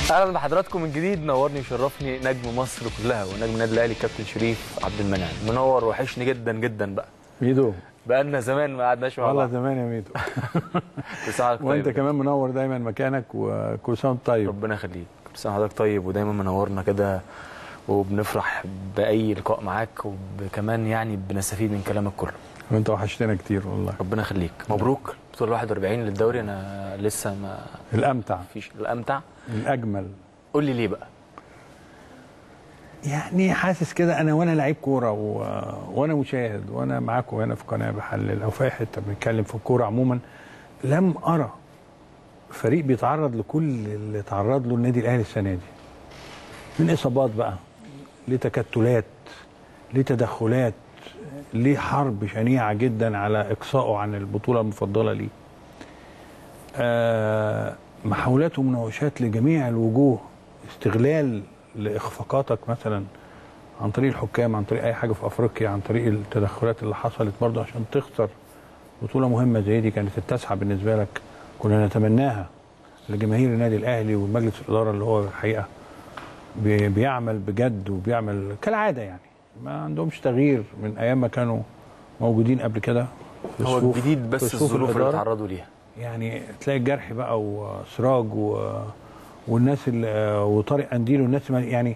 اهلا بحضراتكم من جديد. نورني وشرفني نجم مصر كلها ونجم النادي الاهلي كابتن شريف عبد المنعم. منور، وحشني جدا جدا بقى ميدو. بقالنا زمان ما قعدناش مع بعض. والله زمان يا ميدو. طيب وانت كمان منور دايما مكانك، وكل سنه وانت طيب. ربنا يخليك. كل سنه وحضرتك طيب، ودايما منورنا كده وبنفرح باي لقاء معاك، وكمان يعني بنستفيد من كلامك كله. وانت وحشتنا كتير والله. ربنا يخليك. مبروك بطوله 41 للدوري. انا لسه ما الامتع فيش الامتع الاجمل. قول لي ليه بقى؟ يعني حاسس كده انا وانا لعيب كوره وانا مشاهد وانا معاكم هنا في قناه بحلل او في اي حته بنتكلم في الكوره عموما، لم ارى فريق بيتعرض لكل اللي تعرض له النادي الاهلي السنه دي، من اصابات بقى لتكتلات لتدخلات لحرب شنيعه جدا على اقصائه عن البطوله المفضله ليه. محاولات ومناوشات لجميع الوجوه، استغلال لاخفاقاتك مثلا عن طريق الحكام، عن طريق اي حاجه في افريقيا، عن طريق التدخلات اللي حصلت برضه عشان تخسر بطوله مهمه زي دي كانت التاسعه بالنسبه لك، كنا نتمناها لجماهير النادي الاهلي ومجلس الاداره اللي هو الحقيقه بيعمل بجد وبيعمل كالعاده، يعني ما عندهمش تغيير من ايام ما كانوا موجودين قبل كده. هو الجديد بس الظروف اللي اتعرضوا ليها، يعني تلاقي الجرح بقى وسراج والناس وطارق قنديل والناس، يعني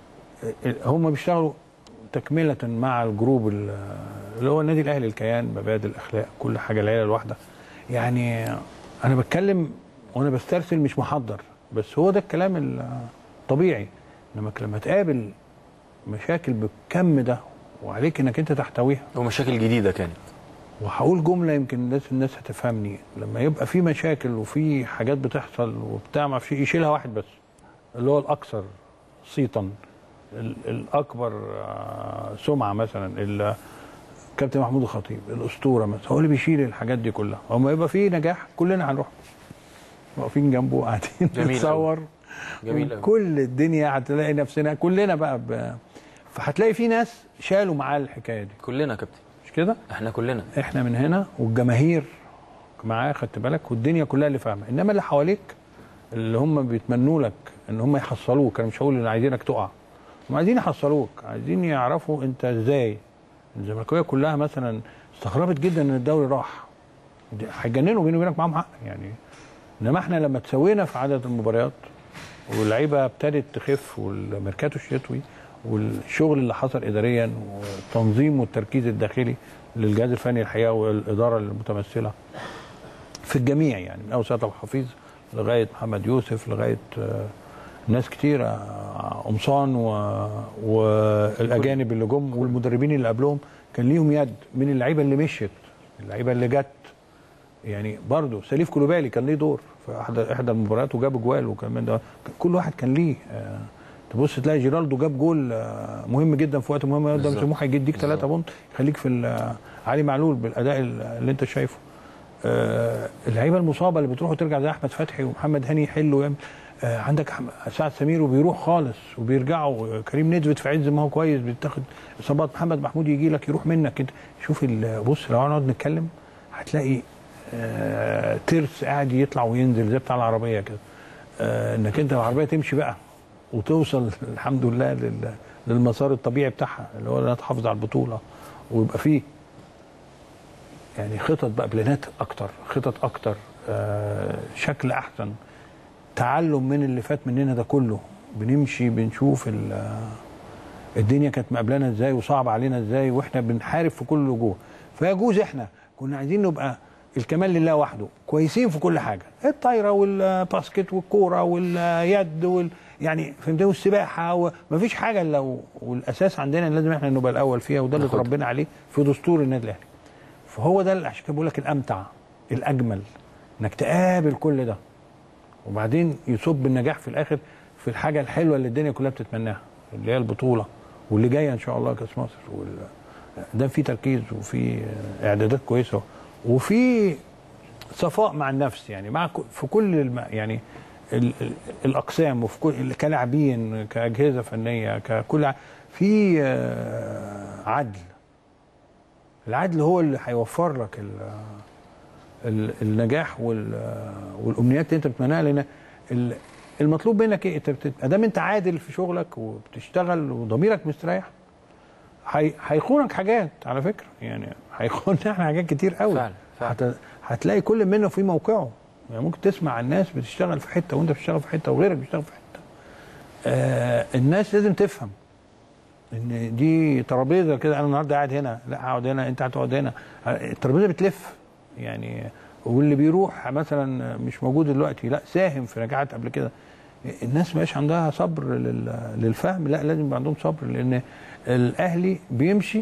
هم بيشتغلوا تكمله مع الجروب اللي هو النادي الاهلي، الكيان، مبادئ، الاخلاق، كل حاجه، العيله الواحده. يعني انا بتكلم وانا بسترسل مش محضر، بس هو ده الكلام الطبيعي. انما لما تقابل مشاكل بالكم ده وعليك انك انت تحتويها، ومشاكل جديده كانت، وهقول جمله يمكن الناس هتفهمني، لما يبقى في مشاكل وفي حاجات بتحصل وبتاع ما فيش، يشيلها واحد بس اللي هو الاكثر صيتا، الاكبر سمعه، مثلا الكابتن محمود الخطيب الاسطوره مثلا، هو اللي بيشيل الحاجات دي كلها. وما يبقى في نجاح كلنا هنروح واقفين جنبه قاعدين نتصور. جميل قوي. كل الدنيا هتلاقي نفسنا كلنا بقى فهتلاقي في ناس شالوا معاه الحكايه دي. كلنا يا كابتن، مش كده؟ احنا من هنا، والجماهير معاه، خدت بالك، والدنيا كلها اللي فاهمه. انما اللي حواليك اللي هم بيتمنوا لك ان هم يحصلوك، انا مش هقول ان عايزينك تقع، هم عايزين يحصلوك، عايزين يعرفوا انت ازاي. الزملكاويه كلها مثلا استغربت جدا ان الدوري راح، هيجننوا بيني وبينك، معاهم حق يعني. انما احنا لما تسوينا في عدد المباريات واللعيبه ابتدت تخف، والميركاتو الشتوي والشغل اللي حصل اداريا والتنظيم والتركيز الداخلي للجهاز الفني الحقيقه والاداره المتمثله في الجميع، يعني من اول سيد عبد الحفيظ لغايه محمد يوسف لغايه ناس كتيره، قمصان والاجانب اللي جم والمدربين اللي قبلهم كان ليهم يد، من اللعيبه اللي مشيت، اللعيبه اللي جت. يعني برضه سليف كلوبالي كان ليه دور في احدى المباريات وجاب جوال، وكمان ده كل واحد كان ليه. تبص تلاقي جيرالدو جاب جول مهم جدا في وقت مهم، ده سموحه يديك 3 بونت يخليك في علي معلول بالاداء اللي انت شايفه. اللعيبه المصابه اللي بتروح وترجع زي احمد فتحي ومحمد هاني يحلوا ويعمل. عندك سعد سمير وبيروح خالص وبيرجعوا، كريم نيدفيد في عز ما هو كويس بيتاخد اصابات، محمد محمود يجي لك يروح منك انت. شوف بص لو هنقعد نتكلم هتلاقي ترس قاعد يطلع وينزل زي بتاع العربيه كده. انك انت العربيه تمشي بقى وتوصل الحمد لله للمسار الطبيعي بتاعها، اللي هو انها تحافظ على البطوله، ويبقى فيه يعني خطط بقى، بلانات اكتر، خطط اكتر، شكل احسن، تعلم من اللي فات مننا ده كله. بنمشي بنشوف الدنيا كانت مقابلانا ازاي وصعب علينا ازاي، واحنا بنحارب في كل الوجوه. فيجوز احنا كنا عايزين نبقى الكمال لله وحده، كويسين في كل حاجه، الطايره والباسكت والكوره واليد يعني فهمت، والسباحه، ومفيش حاجه الا والاساس عندنا لازم احنا نبقى الاول فيها، وده اللي اتربينا عليه في دستور النادي الاهلي. فهو ده اللي عشان كده بقول لك الامتع الاجمل، انك تقابل كل ده وبعدين يصب النجاح في الاخر في الحاجه الحلوه اللي الدنيا كلها بتتمناها، اللي هي البطوله واللي جايه ان شاء الله كاس مصر. ده في تركيز وفي اعدادات كويسه وفي صفاء مع النفس، يعني في كل يعني الاقسام، وفي كل كلاعبين، كاجهزه فنيه، ككل في عدل. العدل هو اللي هيوفر لك النجاح والامنيات اللي انت بتتمناها، لان المطلوب منك ايه؟ ادام انت عادل في شغلك وبتشتغل وضميرك مستريح، هيخونك حاجات على فكره، يعني هيخون احنا حاجات كتير قوي. فعلا. هتلاقي كل منه في موقعه. يعني ممكن تسمع عن ناس بتشتغل في حته وانت بتشتغل في حته وغيرك بيشتغل في حته. الناس لازم تفهم ان دي ترابيزه كده، انا النهارده قاعد هنا، لا هقعد هنا، انت هتقعد هنا، الترابيزه بتلف يعني. واللي بيروح مثلا مش موجود دلوقتي، لا ساهم في نجاحات قبل كده. الناس ما بقاش عندها صبر للفهم، لا لازم يبقى عندهم صبر، لان الاهلي بيمشي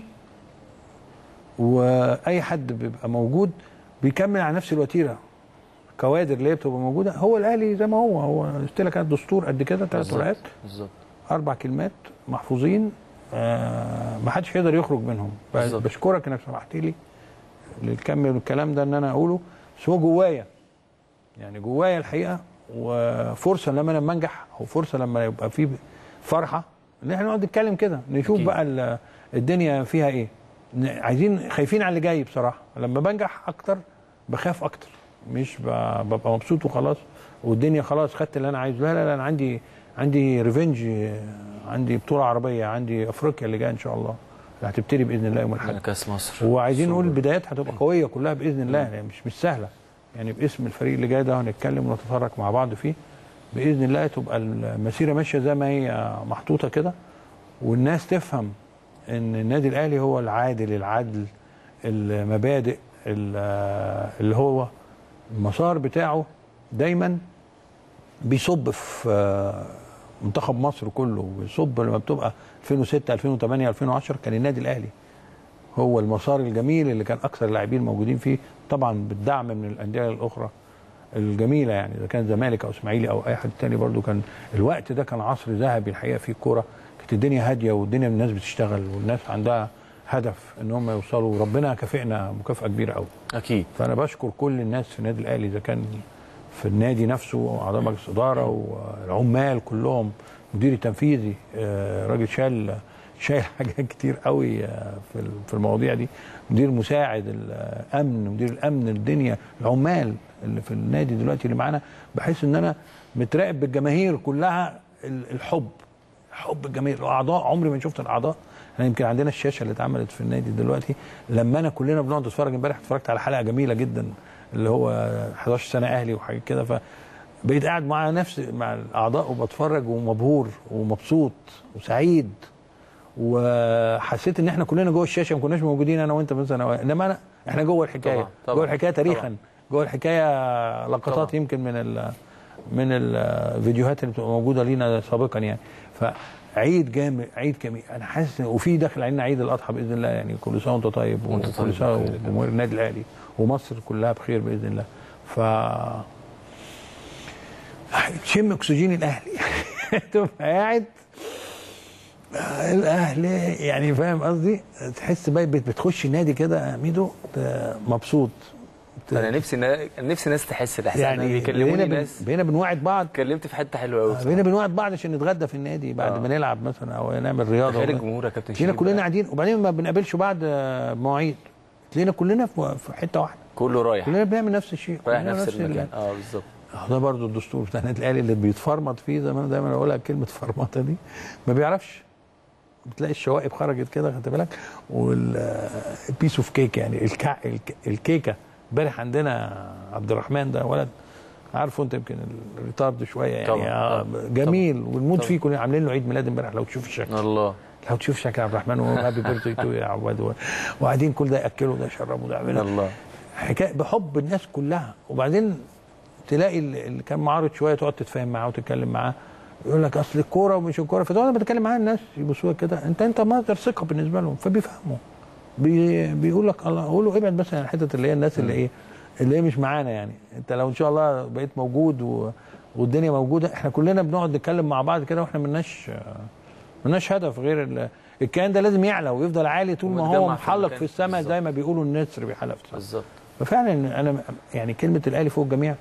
واي حد بيبقى موجود بيكمل على نفس الوتيره. كوادر اللي هي بتبقى موجوده، هو الاهلي زي ما هو قلت لك دستور قد كده 3 ورقات بالظبط 4 كلمات محفوظين، ما حدش يقدر يخرج منهم. بشكرك انك سمحت لي للكم والكلام ده ان انا اقوله، بس هو جوايا، يعني جوايا الحقيقه، وفرصه لما انا انجح او فرصه لما يبقى في فرحه ان احنا نقعد نتكلم كده، نشوف أكيد. بقى الدنيا فيها ايه. خايفين على اللي جاي بصراحه. لما بنجح اكتر بخاف اكتر، مش ببقى مبسوط وخلاص والدنيا خلاص خدت اللي انا عايزه. لا لا لا، انا عندي ريفنج، عندي بطوله عربيه، عندي افريقيا اللي جايه ان شاء الله اللي هتبتدي باذن الله يوم الاحد، كاس مصر، وعايزين نقول البدايات هتبقى قويه كلها باذن الله، يعني مش سهله. يعني باسم الفريق اللي جاي ده هنتكلم ونتفرج مع بعض فيه باذن الله، تبقى المسيره ماشيه زي ما هي محطوطه كده، والناس تفهم ان النادي الاهلي هو العادل، العدل، المبادئ، اللي هو المسار بتاعه دايما بيصب في منتخب مصر كله، بيصب لما بتبقى 2006 2008 2010 كان النادي الاهلي هو المسار الجميل اللي كان اكثر اللاعبين موجودين فيه، طبعا بالدعم من الانديه الاخرى الجميله، يعني اذا كان زمالك او اسماعيلي او اي حد تاني برضو. كان الوقت ده كان عصر ذهبي الحقيقه في الكوره، كانت الدنيا هاديه والدنيا الناس بتشتغل والناس عندها هدف ان هم يوصلوا، وربنا كافئنا مكافاه كبيره قوي. اكيد. فانا بشكر كل الناس في النادي الاهلي، اذا كان في النادي نفسه واعضاء مجلس الاداره والعمال كلهم، مدير التنفيذي راجل شايل حاجات كتير قوي في المواضيع دي، مدير مساعد الامن، مدير الامن، الدنيا، العمال اللي في النادي دلوقتي اللي معانا، بحيث ان انا متراقب بالجماهير كلها، حب الجماهير، الاعضاء. عمري ما شفت الاعضاء. انا يمكن عندنا الشاشه اللي اتعملت في النادي دلوقتي، لما انا كلنا بنقعد نتفرج، امبارح اتفرجت على حلقه جميله جدا اللي هو 11 سنه اهلي وحاجه كده، فبقيت قاعد مع الاعضاء وبتفرج ومبهور ومبسوط وسعيد، وحسيت ان احنا كلنا جوه الشاشه، ما كناش موجودين انا وانت مثلا، انما احنا جوه الحكايه. طبعًا. جوه الحكايه تاريخا. طبعًا. جوه الحكايه لقطات. طبعًا. يمكن من الفيديوهات اللي بتبقى موجوده لينا سابقا يعني. فعيد جامد، عيد جميل، انا حاسس وفي داخل علينا عيد الاضحى باذن الله، يعني كل سنه وانت طيب، وكل سنه وجمهور النادي الاهلي ومصر كلها بخير باذن الله. تشم اكسجين الاهلي تبقى قاعد الاهلي، يعني فاهم قصدي، تحس بقى بتخش النادي كده ميدو مبسوط. انا نفسي ناس تحس الاحساس، يعني بيكلموني ناس، بقينا بنوعد بعض. اتكلمت في حته حلوه قوي، بقينا بنوعد بعض عشان نتغدى في النادي بعد ما نلعب مثلا او نعمل رياضه. غير الجمهور يا كابتن شريف، كلنا قاعدين، وبعدين ما بنقابلش بعض مواعيد، تلاقينا كلنا في حته واحده، كله رايح، كلنا بنعمل نفس الشيء، رايح نفس المكان. بالظبط. ده برضو الدستور بتاع النادي الاهلي اللي بيتفرمط فيه، زي ما انا دايما اقولها كلمه فرمطه دي، ما بيعرفش. بتلاقي الشوائب خرجت كده، خدت بالك، والبيس اوف كيك، يعني الكيكه. امبارح عندنا عبد الرحمن ده ولد، عارفه انت، يمكن الريتارد شويه يعني. طبعا. جميل، ونموت فيه. كنا عاملين له عيد ميلاد امبارح، لو تشوف الشكل. الله، لو تشوف شكل عبد الرحمن وهو هابي بيرثدي تو يا عواد، وقاعدين كل ده ياكله ده يشربه ده يعمله. الله، حكايه بحب الناس كلها. وبعدين تلاقي اللي كان معارض شويه تقعد تتفاهم معاه وتتكلم معاه، يقول لك اصل الكوره ومش الكوره، فتقعد بتكلم معاه الناس يبصوا لك كده، انت مصدر ثقه بالنسبه لهم، فبيفهموا. بيقول لك الله، قول له ابعد بس عن الحته اللي هي الناس اللي هي مش معانا. يعني انت لو ان شاء الله بقيت موجود والدنيا موجوده، احنا كلنا بنقعد نتكلم مع بعض كده، واحنا ملناش هدف غير الكيان ده لازم يعلى ويفضل عالي طول ما هو محلق في السماء، زي ما بيقولوا النسر بيحلق في السماء. بالظبط. ففعلا انا يعني كلمه الاهلي فوق الجميع.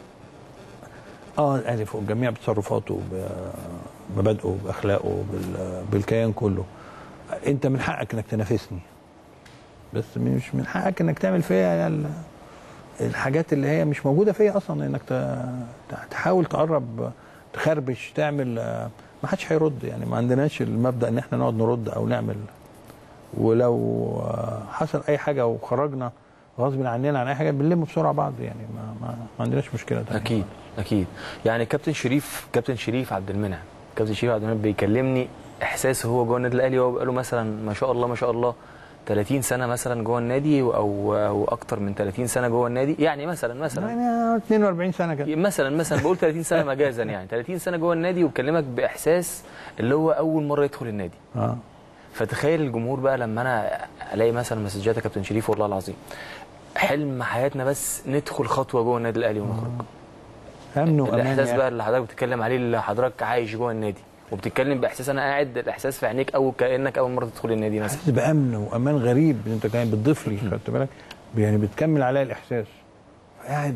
الاهلي فوق الجميع بتصرفاته، بمبادئه، باخلاقه، بالكيان كله. انت من حقك انك تنافسني، بس مش من حقك انك تعمل فيا الحاجات اللي هي مش موجوده فيا اصلا، انك تحاول تقرب تخربش تعمل ما حدش هيرد يعني. ما عندناش المبدا ان احنا نقعد نرد او نعمل. ولو حصل اي حاجه وخرجنا غصب عننا عن اي حاجه بنلم بسرعه بعض يعني. ما عندناش مشكله تانية. اكيد يعني كابتن شريف عبد المنعم بيكلمني احساسه هو جوه النادي الاهلي. هو بقاله مثلا ما شاء الله 30 سنه مثلا جوه النادي او اكتر من 30 سنه جوه النادي يعني مثلا 42 سنه كده مثلا بقول 30 سنه مجازا يعني 30 سنه جوه النادي وبكلمك باحساس اللي هو اول مره يدخل النادي. فتخيل الجمهور بقى لما انا الاقي مثلا مسجات يا كابتن شريف والله العظيم حلم حياتنا بس ندخل خطوه جوه النادي الاهلي ونخرج. امن وامان. الاحساس بقى اللي حضرتك بتتكلم عليه اللي حضرتك عايش جوه النادي وبتتكلم باحساس انا قاعد الاحساس في عينيك او كانك اول مره تدخل النادي مثلا. حاسس بامن وامان غريب. انت كمان بتضيف لي خدت بالك يعني بتكمل عليا الاحساس. قاعد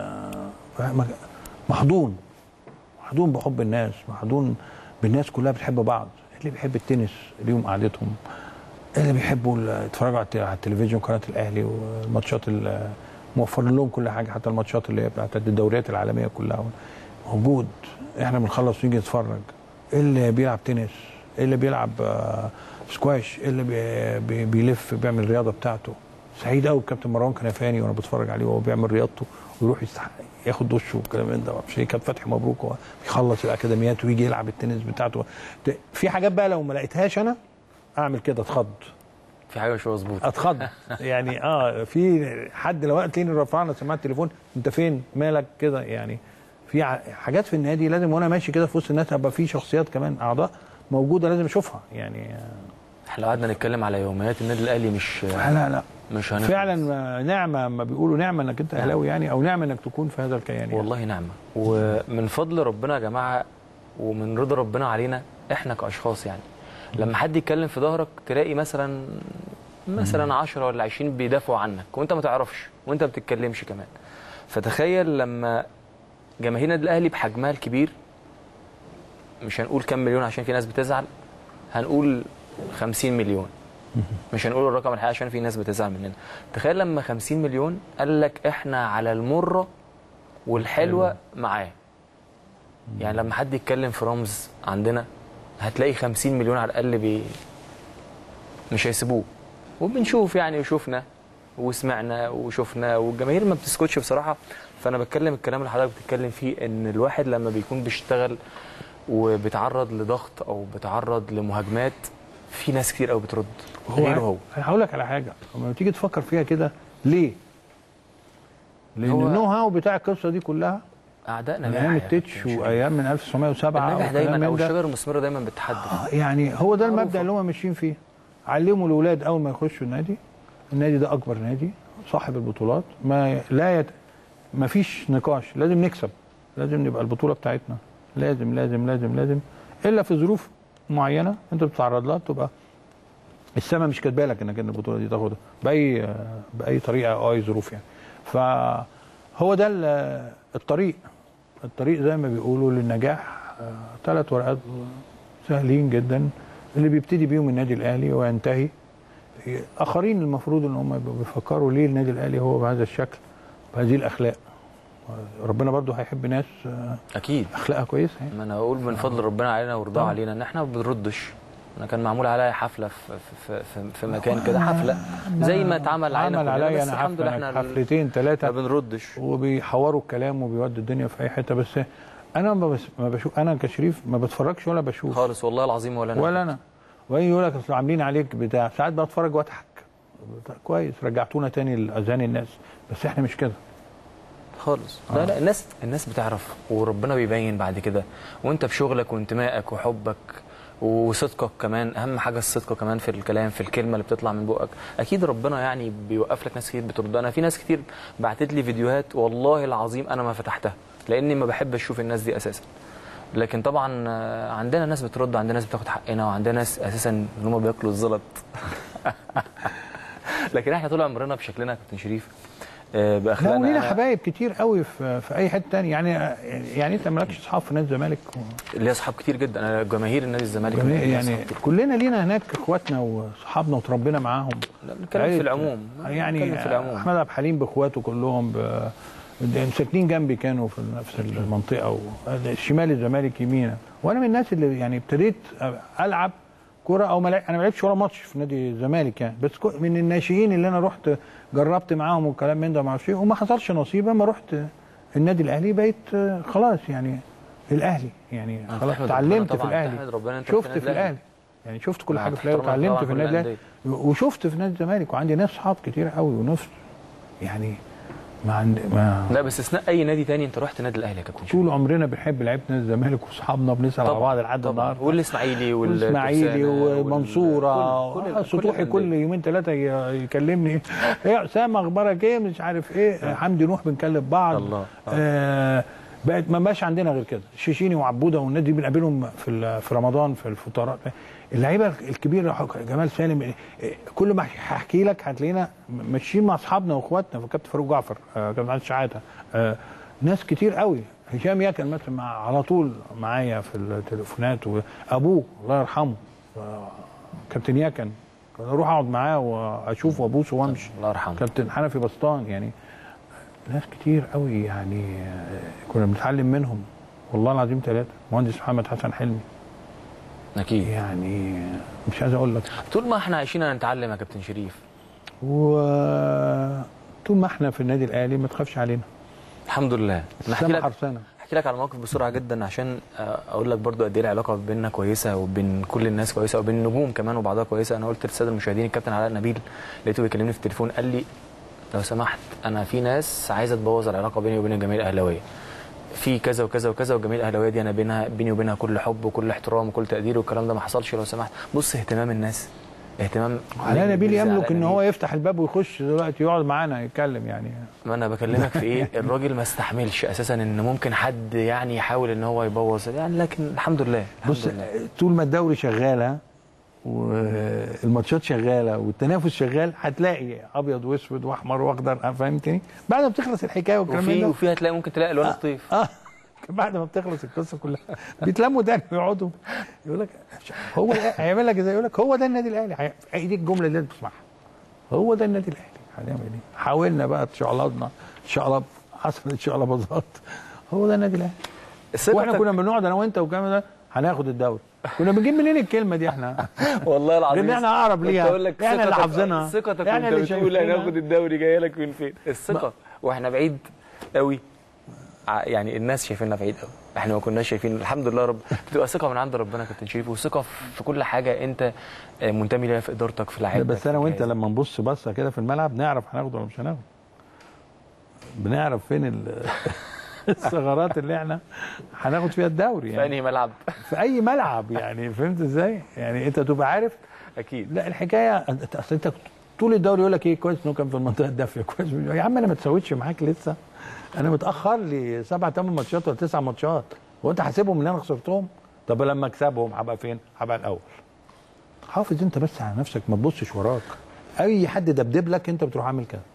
محضون بحب الناس. محضون بالناس كلها بتحب بعض. اللي بيحب التنس ليهم قعدتهم. اللي بيحبوا يتفرجوا على التلفزيون قناه الاهلي والماتشات موفر لهم كل حاجه حتى الماتشات اللي هي بتاعت الدوريات العالميه كلها موجود. احنا بنخلص ونيجي نتفرج. اللي بيلعب تنس اللي بيلعب سكواش اللي بيلف بيعمل الرياضه بتاعته. سعيد قوي الكابتن مروان كنفاني وانا بتفرج عليه وهو بيعمل رياضته ويروح ياخد دش والكلام من ده. مش كابتن فتحي مبروك هو بيخلص الاكاديميات ويجي يلعب التنس بتاعته. في حاجات بقى لو ما لقيتهاش انا اعمل كده اتخض. في حاجه مش مظبوطه اتخض يعني. في حد لو تلاقيني رفعنا سماعه التليفون انت فين مالك كده يعني. في حاجات في النادي لازم وانا ماشي كده في وسط الناس ابقى في شخصيات كمان اعضاء موجوده لازم اشوفها يعني. احنا لو قعدنا نتكلم على يوميات النادي الاهلي لا مش هنخلص. فعلا نعمه ما بيقولوا نعمه انك انت اهلاوي يعني او نعمه انك تكون في هذا الكيان يعني. والله نعمه ومن فضل ربنا يا جماعه ومن رضا ربنا علينا احنا كاشخاص يعني. لما حد يتكلم في ظهرك تلاقي مثلا 10 ولا 20 بيدافعوا عنك وانت ما تعرفش وانت ما بتتكلمش كمان. فتخيل لما جماهير النادي الاهلي بحجمها الكبير مش هنقول كام مليون عشان في ناس بتزعل هنقول 50 مليون مش هنقول الرقم الحقيقي عشان في ناس بتزعل مننا. تخيل لما 50 مليون قال لك احنا على المره والحلوه معاه. يعني لما حد يتكلم في رمز عندنا هتلاقي 50 مليون على الاقل مش هيسيبوه. وبنشوف يعني وشوفنا وسمعنا وشفنا والجماهير ما بتسكتش بصراحه. فانا بتكلم الكلام اللي حضرتك بتتكلم فيه ان الواحد لما بيكون بيشتغل وبيتعرض وبيتعرض او بيتعرض لمهاجمات في ناس كتير قوي بترد غيره هو. هقول لك على حاجه لما تيجي تفكر فيها كده ليه؟ لان النو هاو بتاع القصه دي كلها اعدائنا من ايام التتش وايام من 1907 النجاح دايما او الشجر المثمره دايما بتحدث. يعني هو ده المبدا اللي هم ماشيين فيه. علموا الاولاد اول ما يخشوا النادي ده اكبر نادي صاحب البطولات. ما فيش نقاش لازم نكسب. لازم نبقى البطوله بتاعتنا. لازم لازم لازم لازم الا في ظروف معينه انت بتتعرض لها تبقى السما مش كاتبه لك انك البطوله دي تاخدها باي طريقه او اي ظروف يعني. فهو ده الطريق زي ما بيقولوا للنجاح 3 ورقات سهلين جدا اللي بيبتدي بيهم النادي الاهلي وينتهي. اخرين المفروض ان هم بيفكروا ليه النادي الاهلي هو بهذا الشكل بهذه الاخلاق. ربنا برضه هيحب ناس اكيد اخلاقها كويسه يعني. ما انا اقول من فضل ربنا علينا ورضاه علينا ان احنا ما بنردش. انا كان معمول عليا حفله في مكان كده حفله زي ما اتعمل علينا بس الحمد لله احنا حفلتين 3 ما بنردش وبيحوروا الكلام وبيودوا الدنيا في اي حته. بس انا ما بشوف. انا كشريف ما بتفرجش ولا بشوف خالص والله العظيم ولا انا وين يقول لك اصل عاملين عليك بتاع. ساعات بتفرج واضحك كويس رجعتونا تاني لاذهان الناس بس احنا مش كده خالص. لا الناس بتعرف وربنا بيبين بعد كده وانت في شغلك وانتمائك وحبك وصدقك كمان. اهم حاجه الصدق كمان في الكلام في الكلمه اللي بتطلع من بقك. اكيد ربنا يعني بيوقف لك ناس كتير بترد. انا في ناس كتير بعتت لي فيديوهات والله العظيم انا ما فتحتها لاني ما بحبش اشوف الناس دي اساسا. لكن طبعا عندنا ناس بترد وعندنا ناس بتاخد حقنا وعندنا ناس اساسا ان هم بياكلوا الزلط. لكن احنا طول عمرنا بشكلنا يا كابتن شريف باخلاقنا. ولينا حبايب كتير قوي في اي حته ثانيه يعني انت مالكش اصحاب في نادي الزمالك ليا اصحاب كتير جدا. انا جماهير النادي الزمالك يعني كلنا لينا هناك اخواتنا واصحابنا وتربينا معاهم. بنتكلم في العموم يعني احمد عبد الحليم باخواته كلهم ساكنين جنبي كانوا في نفس المنطقه، شمال الزمالك يمينا، وانا من الناس اللي يعني ابتديت العب كوره او انا ما لعبتش ولا ماتش في نادي الزمالك يعني، بس من الناشئين اللي انا رحت جربت معاهم والكلام من ده ما اعرفش ايه، وما حصلش نصيب. اما رحت النادي الاهلي بقيت خلاص يعني الاهلي يعني خلاص اتعلمت في الاهلي، شفت في الاهلي يعني، شفت كل حاجه في الاهلي واتعلمت في النادي الاهلي، وشفت في نادي الزمالك، وعندي ناس صحاب كتير قوي ونفس يعني ما لا بس اثناء اي نادي تاني انت رحت النادي الاهلي يا كابتن. طول عمرنا بنحب لعيبه نادي الزمالك واصحابنا، بنسال على بعض لحد النهارده، والاسماعيلي والمنصوره سطوحي كل يومين ثلاثه يكلمني ايه اسامه اخبارك ايه مش عارف ايه، حمدي نوح بنكلم بعض. الله. بقت ما بقاش عندنا غير كده، شيشيني وعبوده والناس دي بنقابلهم في رمضان في الفطارات. اللعيبه الكبيره جمال سالم، كل ما هحكي لك هتلاقينا ماشيين مع اصحابنا واخواتنا، كابتن فاروق جعفر، كابتن علي شحاته، ناس كتير قوي، هشام ياكل مثلا على طول معايا في التليفونات، وابوه الله يرحمه كابتن ياكن اروح اقعد معاه واشوفه وابوسه وامشي، الله يرحمه كابتن حنفي بسطان، يعني ناس كتير قوي يعني كنا بنتعلم منهم والله العظيم ثلاثه. مهندس محمد حسن حلمي اكيد يعني مش عايز اقول لك، طول ما احنا عايشين هنتعلم يا كابتن شريف، وطول ما احنا في النادي الاهلي ما تخافش علينا الحمد لله. احكي لك على موقف بسرعه جدا عشان اقول لك برضو قد ايه العلاقه بيننا كويسه وبين كل الناس كويسه وبين النجوم كمان وبعضها كويسه. انا قلت للساده المشاهدين الكابتن علاء نبيل لقيته بيكلمني في التليفون، قال لي لو سمحت انا في ناس عايزه تبوظ العلاقه بيني وبين الجماهير الاهلاويه في كذا وكذا وكذا، والجماهير الاهلاويه دي انا بيني وبينها كل حب وكل احترام وكل تقدير، والكلام ده ما حصلش. لو سمحت بص اهتمام الناس، اهتمام علاء نبيل يملك ان هو يفتح الباب ويخش دلوقتي يقعد معانا يتكلم يعني. ما انا بكلمك في ايه، الراجل ما استحملش اساسا ان ممكن حد يعني يحاول ان هو يبوظ يعني، لكن الحمد لله. بص طول ما الدوري شغاله والماتشات شغاله والتنافس شغال هتلاقي ابيض واسود واحمر واخضر، فهمتني؟ بعد ما بتخلص الحكايه والكلام ده وفي هتلاقي ممكن تلاقي الوان الطيف. بعد ما بتخلص القصه كلها بيتلموا تاني ويقعدوا يقول لك هو هيعمل لك ازاي، يقول لك هو ده النادي الاهلي. دي الجمله اللي انت بتسمعها، هو ده النادي الاهلي. هنعمل ايه؟ حاولنا بقى تشعلضنا شقلب، حصلت شقلباظات، هو ده النادي الاهلي. واحنا كنا بنقعد انا وانت والكلام ده هناخد الدوري، كنا بنجيب منين الكلمه دي احنا؟ والله العظيم احنا اقرب ليها، احنا اللي حافظينها، ثقتك وانت بتقول هناخد الدوري جايه لك من فين؟ الثقه واحنا بعيد قوي يعني، الناس شايفيننا بعيد قوي، احنا ما كناش شايفين. الحمد لله رب بتبقى ثقه من عند ربنا يا كابتن شريف، وثقه في كل حاجه انت منتمي ليها، في ادارتك في لعيبتك. بس انا وانت لما نبص بصه كده في الملعب نعرف هناخد ولا مش هناخد، بنعرف فين الثغرات اللي احنا هناخد فيها الدوري يعني. في انهي ملعب؟ في اي ملعب يعني، فهمت ازاي؟ يعني انت تبقى عارف اكيد. لا الحكايه اصل انت طول الدوري يقول لك ايه كويس انه كان في المنطقه الدافيه، كويس يا عم انا ما تسويتش معاك لسه، انا متاخر لي 7 8 ماتشات ولا 9 ماتشات، وانت حاسبهم ان انا خسرتهم؟ طب لما اكسبهم هبقى فين؟ هبقى الاول. حافظ انت بس على نفسك، ما تبصش وراك، اي حد دبدب لك انت بتروح عامل كده.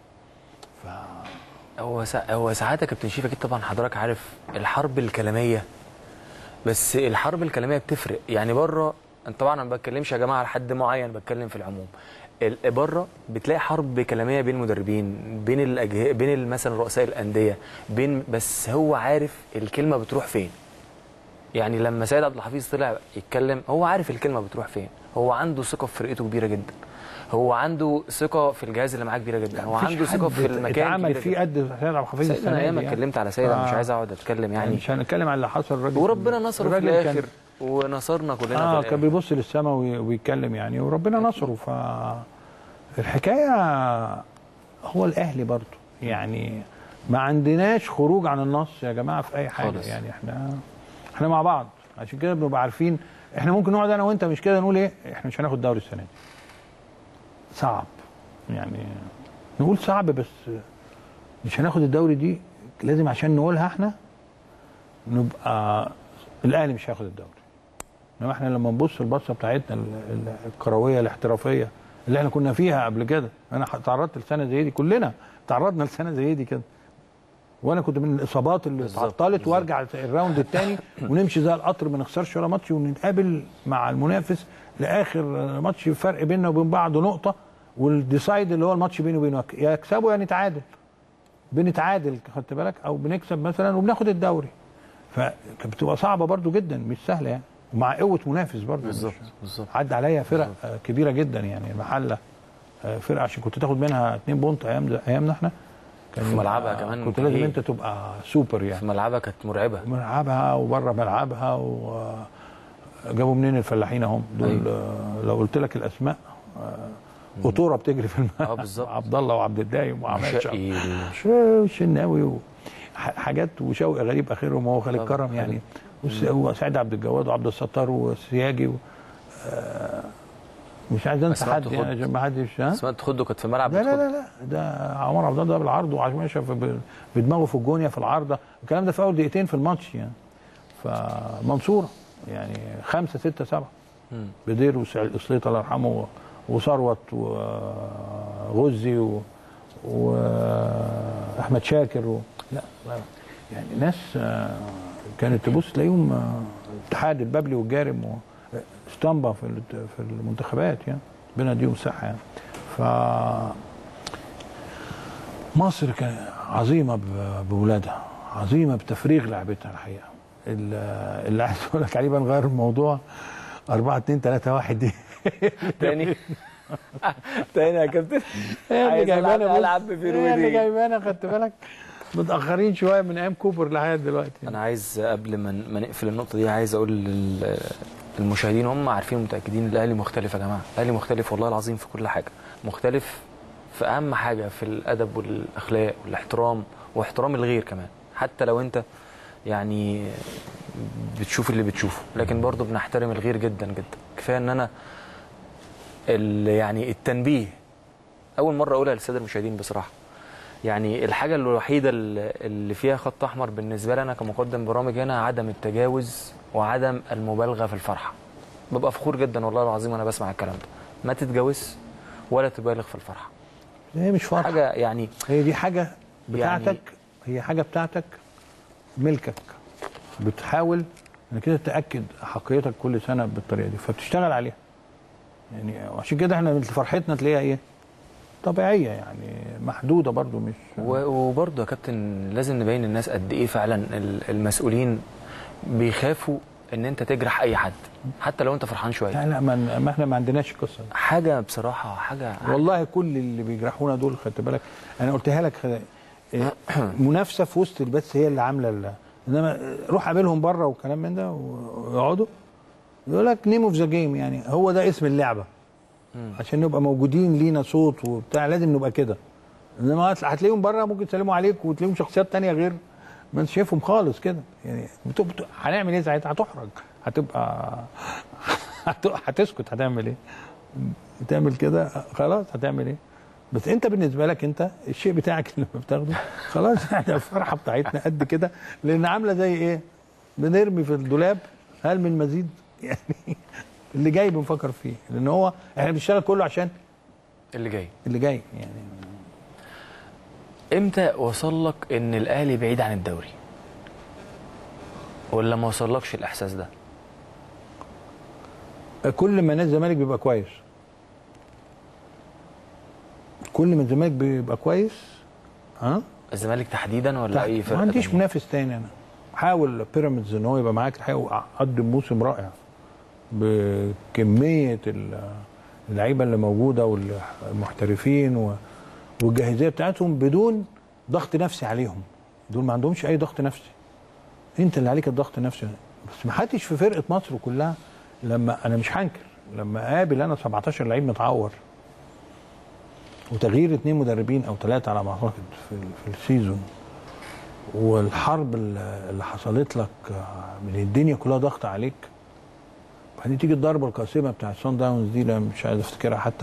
هو ساعات يا كابتن شريف اكيد طبعا حضرتك عارف الحرب الكلاميه، بس الحرب الكلاميه بتفرق يعني. بره طبعا انا ما بتكلمش يا جماعه على حد معين، بتكلم في العموم. بره بتلاقي حرب كلاميه بين المدربين، بين مثلا رؤساء الانديه، بس هو عارف الكلمه بتروح فين. يعني لما سيد عبد الحفيظ طلع يتكلم هو عارف الكلمه بتروح فين، هو عنده ثقه في فرقته كبيره جدا، هو عنده ثقه في الجهاز اللي معاه كبيره جدا، هو عنده ثقه في المكان اتعمل فيه قد سيد عبد الحفيظ السنه دي. انا اتكلمت على سيد، مش عايز اقعد اتكلم يعني مش هنتكلم على اللي حصل. الراجل وربنا نصره في الاخر ونصرنا كلنا في الاخر. كان بيبص للسماء ويتكلم يعني، وربنا نصره. الحكايه هو الاهلي برضه يعني، ما عندناش خروج عن النص يا جماعه في اي حاجه خالص. يعني احنا مع بعض، عشان كده بنبقى عارفين احنا ممكن نقعد انا وانت مش كده نقول ايه احنا مش هناخد دوري السنه دي. صعب يعني نقول صعب، بس مش هناخد الدوري دي لازم عشان نقولها احنا نبقى الاهلي مش هياخد الدوري. انما احنا لما نبص البصه بتاعتنا الكرويه الاحترافيه اللي احنا كنا فيها قبل كده، انا تعرضت لسنه زي دي، كلنا تعرضنا لسنه زي دي كده، وانا كنت من الاصابات اللي اتعطلت، وارجع الراوند الثاني ونمشي زي القطر ما نخسرش ولا ماتش، ونتقابل مع المنافس لاخر ماتش، فرق بيننا وبين بعض نقطه، والديسايد اللي هو الماتش بينه وبينه يا يكسبوا يا نتعادل. بنتعادل خدت بالك، او بنكسب مثلا وبناخد الدوري. فكانت بتبقى صعبه برضو جدا، مش سهله يعني، ومع قوه منافس برضو. بالظبط بالظبط. عدى عليا فرق كبيره جدا يعني. المحله فرقه عشان كنت تاخد منها 2 بونت ايامنا احنا، كان في ملعبها كمان كنت لازم انت تبقى سوبر يعني. في ملعبها كانت مرعبه، ملعبها وبره ملعبها. وجابوا منين الفلاحين اهم دول؟ لو قلت لك الاسماء، قطوره بتجري في الملعب. بالظبط. عبد الله وعبد الدايم وعماد شقي والشناوي حاجات، وشوقي غريب اخرهم، هو خالد كرم يعني، وسعيد عبد الجواد وعبد الستار والسياجي مش عايز انسى حد يعني عشان ما حدش. اسماء تخده كانت في الملعب. لا لا لا لا، ده عمر عبد الله ده بالعرض وعشان بدماغه في الجونيه في العارضه، الكلام ده في اول دقيقتين في الماتش يعني. فمنصوره يعني 5 6 7 بدير وسليط الله يرحمه وثروت وغزي واحمد شاكر لا يعني ناس كانت تبص تلاقيهم اتحاد البابلي والجارم اسطمبة في المنتخبات يعني، ربنا يديهم الصحه يعني. ف مصر كانت عظيمه بولادها، عظيمه بتفريغ لعبتها الحقيقه. اللي عايز اقول لك عليه بقى، نغير الموضوع. 4 2 3 1 دي تاني تاني يا كابتن. اللي جايبانا العب بفيرويدي، اللي جايبانا خدت بالك متاخرين شويه من ايام كوبر لحد دلوقتي. انا عايز قبل ما نقفل النقطه دي، عايز اقول للمشاهدين، هم عارفين متاكدين الاهلي مختلف يا جماعه. الاهلي مختلف والله العظيم في كل حاجه، مختلف في اهم حاجه، في الادب والاخلاق والاحترام واحترام الغير كمان. حتى لو انت يعني بتشوف اللي بتشوفه، لكن برضه بنحترم الغير جدا جدا. كفايه ان انا يعني التنبيه اول مره اقولها للساده المشاهدين بصراحه، يعني الحاجه الوحيده اللي فيها خط احمر بالنسبه لي انا كمقدم برامج هنا، عدم التجاوز وعدم المبالغه في الفرحه. ببقى فخور جدا والله العظيم وانا بسمع الكلام ده. ما تتجاوز ولا تبالغ في الفرحه. هي مش فرحه، حاجه يعني، هي دي حاجه بتاعتك يعني، هي حاجه بتاعتك ملكك، بتحاول انك كده تاكد حقيقتك كل سنه بالطريقه دي، فبتشتغل عليها يعني. وعشان كده احنا فرحتنا تلاقيها ايه، طبيعيه يعني، محدوده برضو مش. وبرضو يا كابتن لازم نبين للناس قد ايه فعلا المسؤولين بيخافوا ان انت تجرح اي حد حتى لو انت فرحان شويه. لا لا، ما احنا ما عندناش القصه دي. حاجه بصراحه، حاجه والله كل اللي بيجرحونا دول خدت بالك، انا قلتها لك، منافسه في وسط البث هي اللي عامله انما روح قابلهم بره وكلام من ده، ويقعدوا يقول لك نيم اوف ذا جيم، يعني هو ده اسم اللعبه. عشان نبقى موجودين لينا صوت وبتاع لازم نبقى كده. انما هتلاقيهم بره ممكن يسلموا عليك وتلاقيهم شخصيات تانية غير ما انت شايفهم خالص كده يعني. هنعمل ايه ساعتها؟ هتحرج، هتبقى هتسكت، هتعمل ايه؟ تعمل كده خلاص، هتعمل ايه؟ بس انت بالنسبه لك انت الشيء بتاعك اللي بتاخده خلاص احنا الفرحه بتاعتنا قد كده، لان عامله زي ايه؟ بنرمي في الدولاب هل من مزيد يعني. اللي جاي بنفكر فيه، لان هو احنا بنشتغل كله عشان اللي جاي يعني. امتى وصل لك ان الاهلي بعيد عن الدوري؟ ولا ما وصلكش الاحساس ده؟ كل ما نادي الزمالك بيبقى كويس، كل ما الزمالك بيبقى كويس. الزمالك تحديدا ولا اي فرقه؟ ما عنديش منافس تاني. انا حاول بيراميدز ان هو يبقى معاك الحقيقه، قدم موسم رائع بكميه اللعيبه اللي موجوده والمحترفين والجاهزيه بتاعتهم بدون ضغط نفسي عليهم. دول ما عندهمش اي ضغط نفسي، انت اللي عليك الضغط النفسي. بس ما حدش في فرقه مصر كلها، لما انا مش هنكر لما قابل انا 17 لعيب متعور وتغيير 2 مدربين او 3 على ما اعتقد في السيزون، والحرب اللي حصلت لك من الدنيا كلها ضغط عليك، بعدين تيجي الضربه القاسمه بتاعت سان داونز دي، مش عايز افتكرها حتى،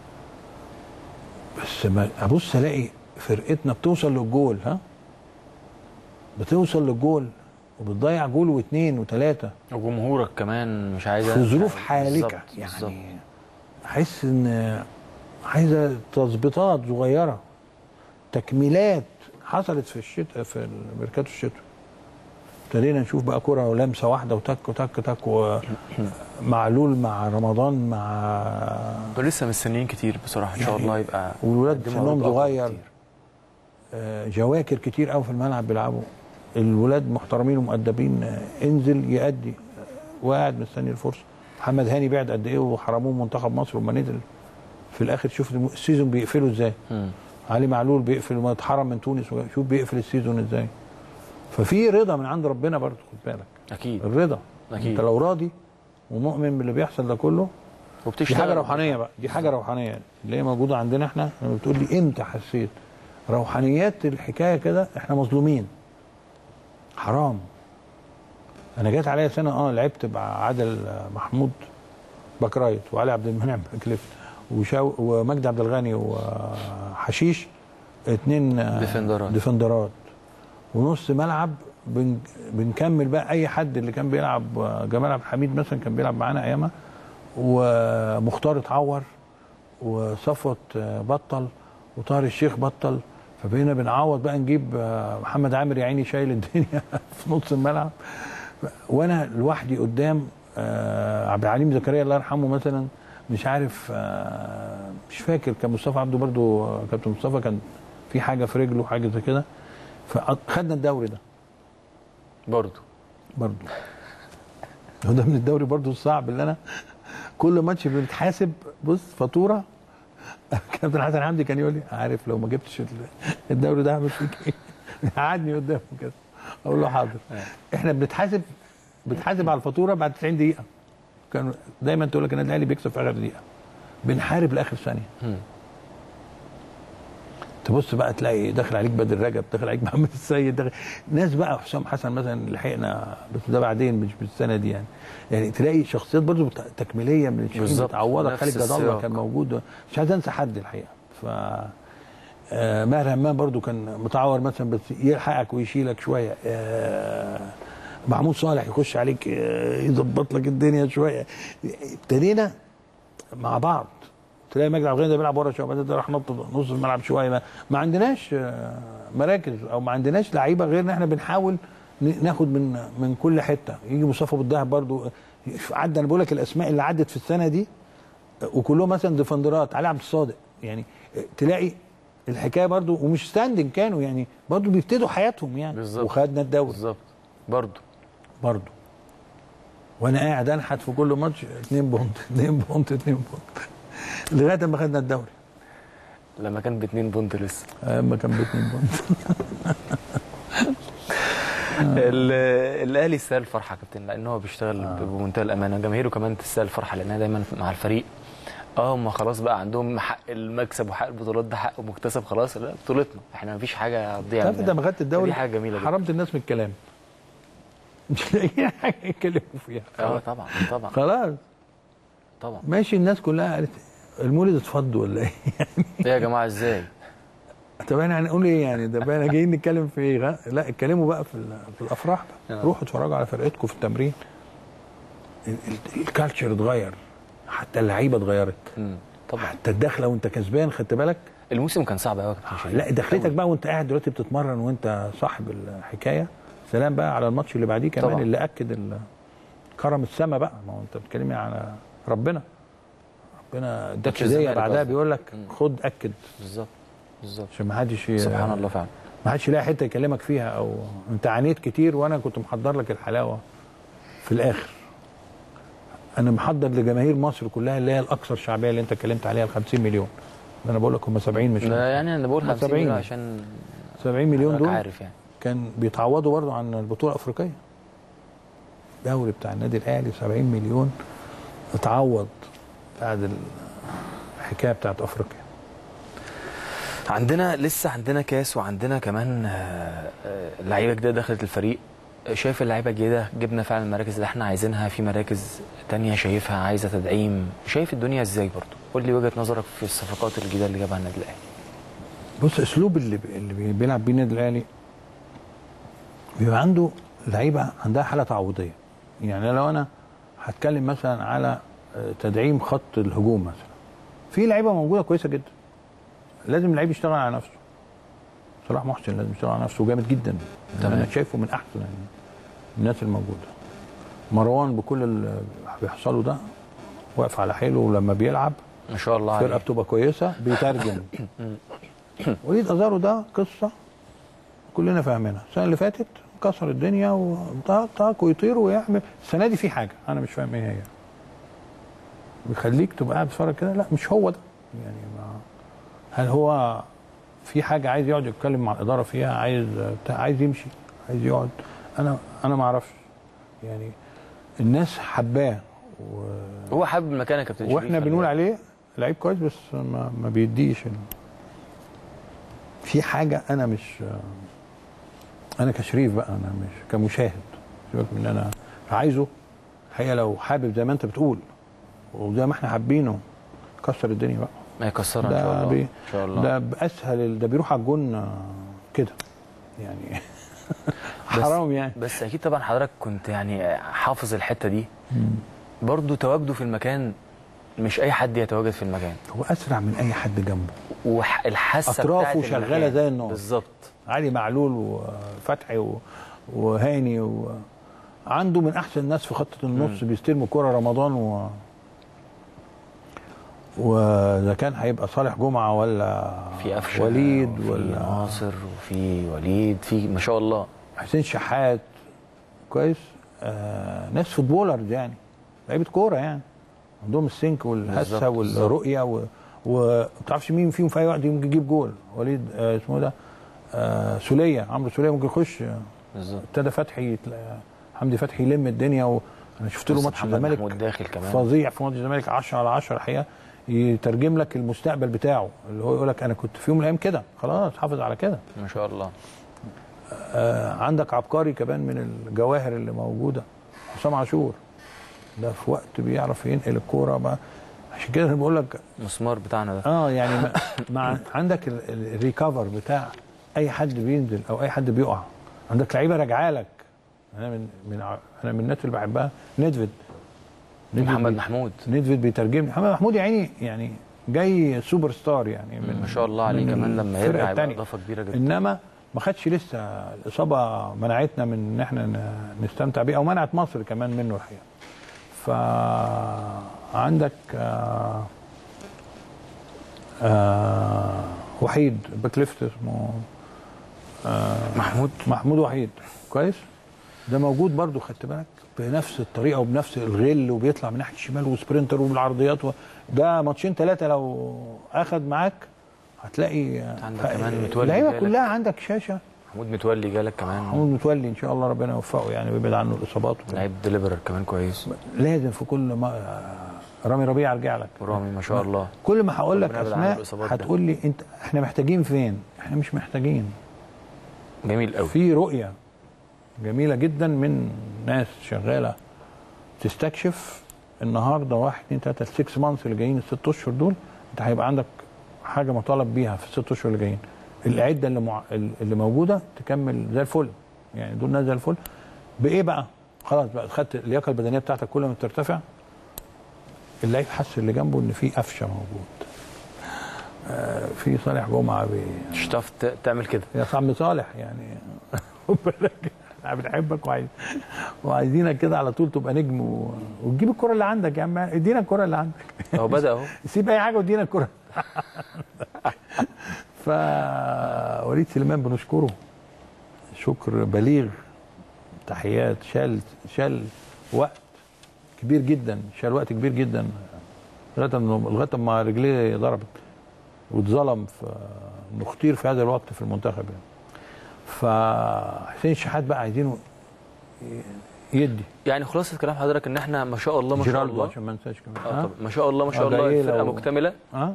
بس ما ابص الاقي فرقتنا بتوصل للجول، بتوصل للجول وبتضيع جول واثنين وثلاثه، وجمهورك كمان مش عايز في ظروف حالكه يعني. احس ان عايزه تظبيطات صغيره، تكميلات حصلت في الشتاء، في الميركاتو الشتوي ابتدينا نشوف بقى كره ولمسه واحده وتك وتك تك، ومعلول مع رمضان مع دول لسه مستنيين كتير بصراحه. ان شاء الله يبقى والولاد سنهم صغير. جواكر كتير قوي في الملعب بيلعبوا، الولاد محترمين ومؤدبين، انزل يأدي وقاعد مستني الفرصه. محمد هاني بعد قد ايه وحرموه منتخب مصر وما نزل في الاخر. شوف السيزون بيقفله ازاي. علي معلول بيقفل ما اتحرم من تونس، شوف بيقفل السيزون ازاي. ففي رضا من عند ربنا برضه، خد بالك. اكيد الرضا اكيد. انت لو راضي ومؤمن باللي بيحصل ده كله، دي حاجه روحانيه بقى، دي حاجه روحانيه اللي هي موجوده عندنا احنا. لما بتقول لي امتى حسيت روحانيات الحكايه كده، احنا مظلومين، حرام. انا جات عليا سنه لعبت مع عادل محمود باك رايت، وعلي عبد المنعم باك ليفت، ومجدي عبد الغني وحشيش، 2 ديفندرات ونص ملعب. بنكمل بقى اي حد اللي كان بيلعب. جمال عبد الحميد مثلا كان بيلعب معانا ايامها، ومختار اتعور، وصفوت بطل، وطاهر الشيخ بطل. فبقينا بنعوض بقى، نجيب محمد عامر يا عيني شايل الدنيا في نص الملعب، وانا لوحدي قدام. عبد العليم زكريا الله يرحمه مثلا، مش عارف، مش فاكر، كان مصطفى عبده برضو، كابتن مصطفى كان في حاجه في رجله حاجه زي كده، فخدنا الدوري ده برضو. وده من الدوري برضو الصعب اللي انا كل ماتش بنتحاسب. بص فاتوره. كابتن حسن حمدي كان يقول لي عارف لو ما جبتش الدوري ده هعمل فيك ايه؟ قعدني قدامه كده اقول له حاضر. احنا بنتحاسب على الفاتوره بعد 90 دقيقه. كان دايما تقول لك النادي الاهلي بيكسب في اخر دقيقه، بنحارب لاخر ثانيه. تبص بقى تلاقي داخل عليك بدر رجب، داخل عليك محمد السيد، داخل ناس بقى، حسام حسن مثلا لحقنا، بس ده بعدين مش بالسنه دي يعني تلاقي شخصيات برضو تكميليه من الشيخين بتعوضك. خالد جد الله كان موجود، مش عايز انسى حد الحقيقه. ف ماهر همام برضو كان متعور مثلا، بس يلحقك ويشيلك شويه. محمود صالح يخش عليك يظبط لك الدنيا شويه. ابتدينا مع بعض. تلاقي مجدي عبد الغني ده بيلعب ورا شويه، بعدين ده راح نط نص الملعب شويه. ما عندناش مراكز، او ما عندناش لعيبه غير ان احنا بنحاول ناخد من كل حته. يجي مصطفى ابو الدهب برضو عدى. انا بقول لك الاسماء اللي عدت في السنه دي وكلهم مثلا ديفندرات. علي عبد الصادق، يعني تلاقي الحكايه برضو، ومش ستاندنج كانوا، يعني برضو بيبتدوا حياتهم يعني. بالزبط. وخدنا الدوري بالظبط برضو. وانا قاعد انحت في كل ماتش 2 بونت 2 بونت 2 بونت لغايه ما خدنا الدوري. لما كان ب2 بونت لسه. لما كان ب2 بونت. الاهلي يستاهل الفرحه يا كابتن، لان هو بيشتغل بمنتهى الامانه. جماهيره كمان تستاهل الفرحه، لانها دايما مع الفريق. هم خلاص بقى عندهم حق المكسب وحق البطولات، ده حق مكتسب خلاص. لا بطولتنا احنا، ما فيش حاجه هتضيع. انت لما خدت الدوري دي حاجه جميله جدا. حرمت الناس من الكلام، مش لاقيين حاجه يتكلموا فيها. طبعا خلاص طبعا. ماشي. الناس كلها قالت المولد اتفض ولا ايه؟ ايه يا جماعه ازاي؟ طب احنا هنقول ايه يعني؟ ده بقى جايين نتكلم في ايه؟ لا اتكلموا بقى في الافراح بقى. روحوا اتفرجوا على فرقتكم في التمرين. الكالتشر اتغير، حتى اللعيبه اتغيرت. طبعا. حتى الدخله وانت كسبان، خدت بالك؟ الموسم كان صعب قوي. لا دخلتك بقى وانت قاعد دلوقتي بتتمرن وانت صاحب الحكايه. سلام بقى على الماتش اللي بعديه كمان طبعا. اللي اكد كرم السما بقى. ما هو انت بتتكلمي على ربنا اداك هديه بعدها بيقول لك خد اكد. بالظبط عشان ما حدش سبحان الله فعلا ما حدش يلاقي حته يكلمك فيها، او انت عانيت كتير وانا كنت محضر لك الحلاوه في الاخر. انا محضر لجماهير مصر كلها اللي هي الاكثر شعبيه اللي انت اتكلمت عليها، ال 50 مليون. انا بقول لك هم 70 مش يعني انا بقول 50 مليون عشان 70 مليون دول عارف يعني كان بيتعوضوا برضه عن البطوله الافريقيه. الدوري بتاع النادي الاهلي 70 مليون اتعوض بعد الحكايه بتاعت افريقيا. لسه عندنا كاس، وعندنا كمان لعيبه جديده دخلت الفريق. شايف اللعيبه الجديده جبنا فعلا المراكز اللي احنا عايزينها، في مراكز تانية شايفها عايزه تدعيم. شايف الدنيا ازاي برضه؟ قول لي وجهه نظرك في الصفقات الجديده اللي جابها النادي الاهلي. بص، اسلوب اللي بيلعب بيه النادي الاهلي بيبقى عنده لعيبه عندها حاله تعويضيه. يعني لو انا هتكلم مثلا على تدعيم خط الهجوم مثلا، في لعيبه موجوده كويسه جدا. لازم اللعيب يشتغل على نفسه. صلاح محسن لازم يشتغل على نفسه جامد جدا. انا شايفه من احسن يعني الناس الموجوده. مروان بكل اللي بيحصله ده واقف على حيله، ولما بيلعب ما شاء الله الفرقه بتبقى كويسه بيترجم. وليد ازارو ده قصه كلنا فاهمينها. السنه اللي فاتت كسر الدنيا وطاق طاق ويطير ويعمل. السنه دي في حاجه انا مش فاهم ايه هي، بيخليك تبقى قاعد تتفرج كده، لا مش هو ده يعني. هل هو في حاجه عايز يقعد يتكلم مع الاداره فيها، عايز يمشي، عايز يقعد؟ انا ما اعرفش يعني. الناس حباه هو حابب المكان يا كابتن شريف، واحنا بنقول عليه لعيب كويس، بس ما بيديش. في حاجه انا مش، انا كشريف بقى، انا مش كمشاهد، سيبك من انا عايزه الحقيقه. لو حابب زي ما انت بتقول وزي ما احنا حابينه، كسر الدنيا بقى، ما يكسرها ان شاء الله. ان شاء الله ده باسهل، ده بيروح على الجون كده يعني. حرام يعني. بس اكيد طبعا حضرتك كنت يعني حافظ الحته دي. برضه تواجده في المكان، مش اي حد يتواجد في المكان. هو اسرع من اي حد جنبه، والحاسه اطرافه شغاله زي النار بالظبط. علي معلول وفتحي وهاني عنده من احسن الناس في خط النص، بيستلموا كرة رمضان واذا كان هيبقى صالح جمعه ولا في قفشه وليد ولا ناصر وفي وليد، في ما شاء الله حسين شحات كويس. ناس فوتبولرز يعني، لعيبه كوره يعني، عندهم السنك والهسه والرؤيه وما تعرفش مين فيهم في اي وقت يمكن يجيب جول. وليد اسمه ده سوليه، عمرو سوليه ممكن يخش بالظبط. ابتدى فتحي، حمدي فتحي يلم الدنيا. وانا شفت له ماتش الزمالك فظيع، في ماتش الزمالك 10/10 الحقيقه، يترجم لك المستقبل بتاعه، اللي هو يقول لك انا كنت في يوم من الايام كده، خلاص حافظ على كده ما شاء الله. عندك عبقري كمان من الجواهر اللي موجوده، حسام عاشور، ده في وقت بيعرف ينقل الكوره بقى. عشان كده انا بقول لك المسمار بتاعنا ده يعني مع عندك الريكفر بتاع اي حد بينزل او اي حد بيقع، عندك لعيبه راجعه لك. انا من الناس اللي بحبها ندفيد محمد محمود. ندفيد بيترجم محمد محمود يعني جاي سوبر ستار يعني، ما شاء الله عليه. كمان لما يرجع يبقى اضافه كبيره جدا. انما ما خدش لسه، الاصابه منعتنا من ان احنا نستمتع بيه، او منعت مصر كمان منه الحقيقه. فعندك وحيد باك ليفت اسمه محمود وحيد كويس، ده موجود برضو، خدت بالك، بنفس الطريقه وبنفس الغل، وبيطلع من ناحيه الشمال وسبرنتر وبالعرضيات ده ماتشين 3 لو اخد معاك هتلاقي عندك كمان متولي. اللعيبه كلها عندك شاشه. محمود متولي جالك كمان. محمود متولي ان شاء الله ربنا يوفقه يعني ويبعد عنه الاصابات. لعيب ديليفرر كمان كويس. لازم في كل ما رامي ربيع ارجع لك. ورامي ما شاء الله. كل ما هقول لك اسماء هتقول لي انت احنا محتاجين فين؟ احنا مش محتاجين. جميل قوي. في رؤيه جميله جدا من ناس شغاله تستكشف. النهارده 1 2 3 6 مانثs اللي جايين، ال6 اشهر دول انت هيبقى عندك حاجه مطالب بيها في ال6 اشهر اللي جايين. العده اللي موجوده تكمل زي الفل يعني، دول ناس زي الفل. بايه بقى؟ خلاص بقى خدت اللياقه البدنيه بتاعتك، كل ما ترتفع اللعيب حس اللي جنبه ان في قفشه موجود، في صالح جمعه مش هتعرف تعمل كده يا عم صالح يعني. خد بالك احنا بنحبك وعايزينك كده على طول تبقى نجم وتجيب الكره اللي عندك يا عم، ادينا الكره اللي عندك. هو بدا اهو. سيب اي حاجه وادينا الكره. فوليد سليمان بنشكره شكر بليغ، تحيات. شال وقت كبير جدا، لغايه ما رجليه ضربت واتظلم انه اختير في هذا الوقت في المنتخب يعني. فحسين شحات بقى عايزينه يدي يعني. خلاصه كلام حضرتك ان احنا ما شاء الله ما شاء الله، عشان ما ننساش كمان ما شاء الله ما شاء الله الفرقه مكتمله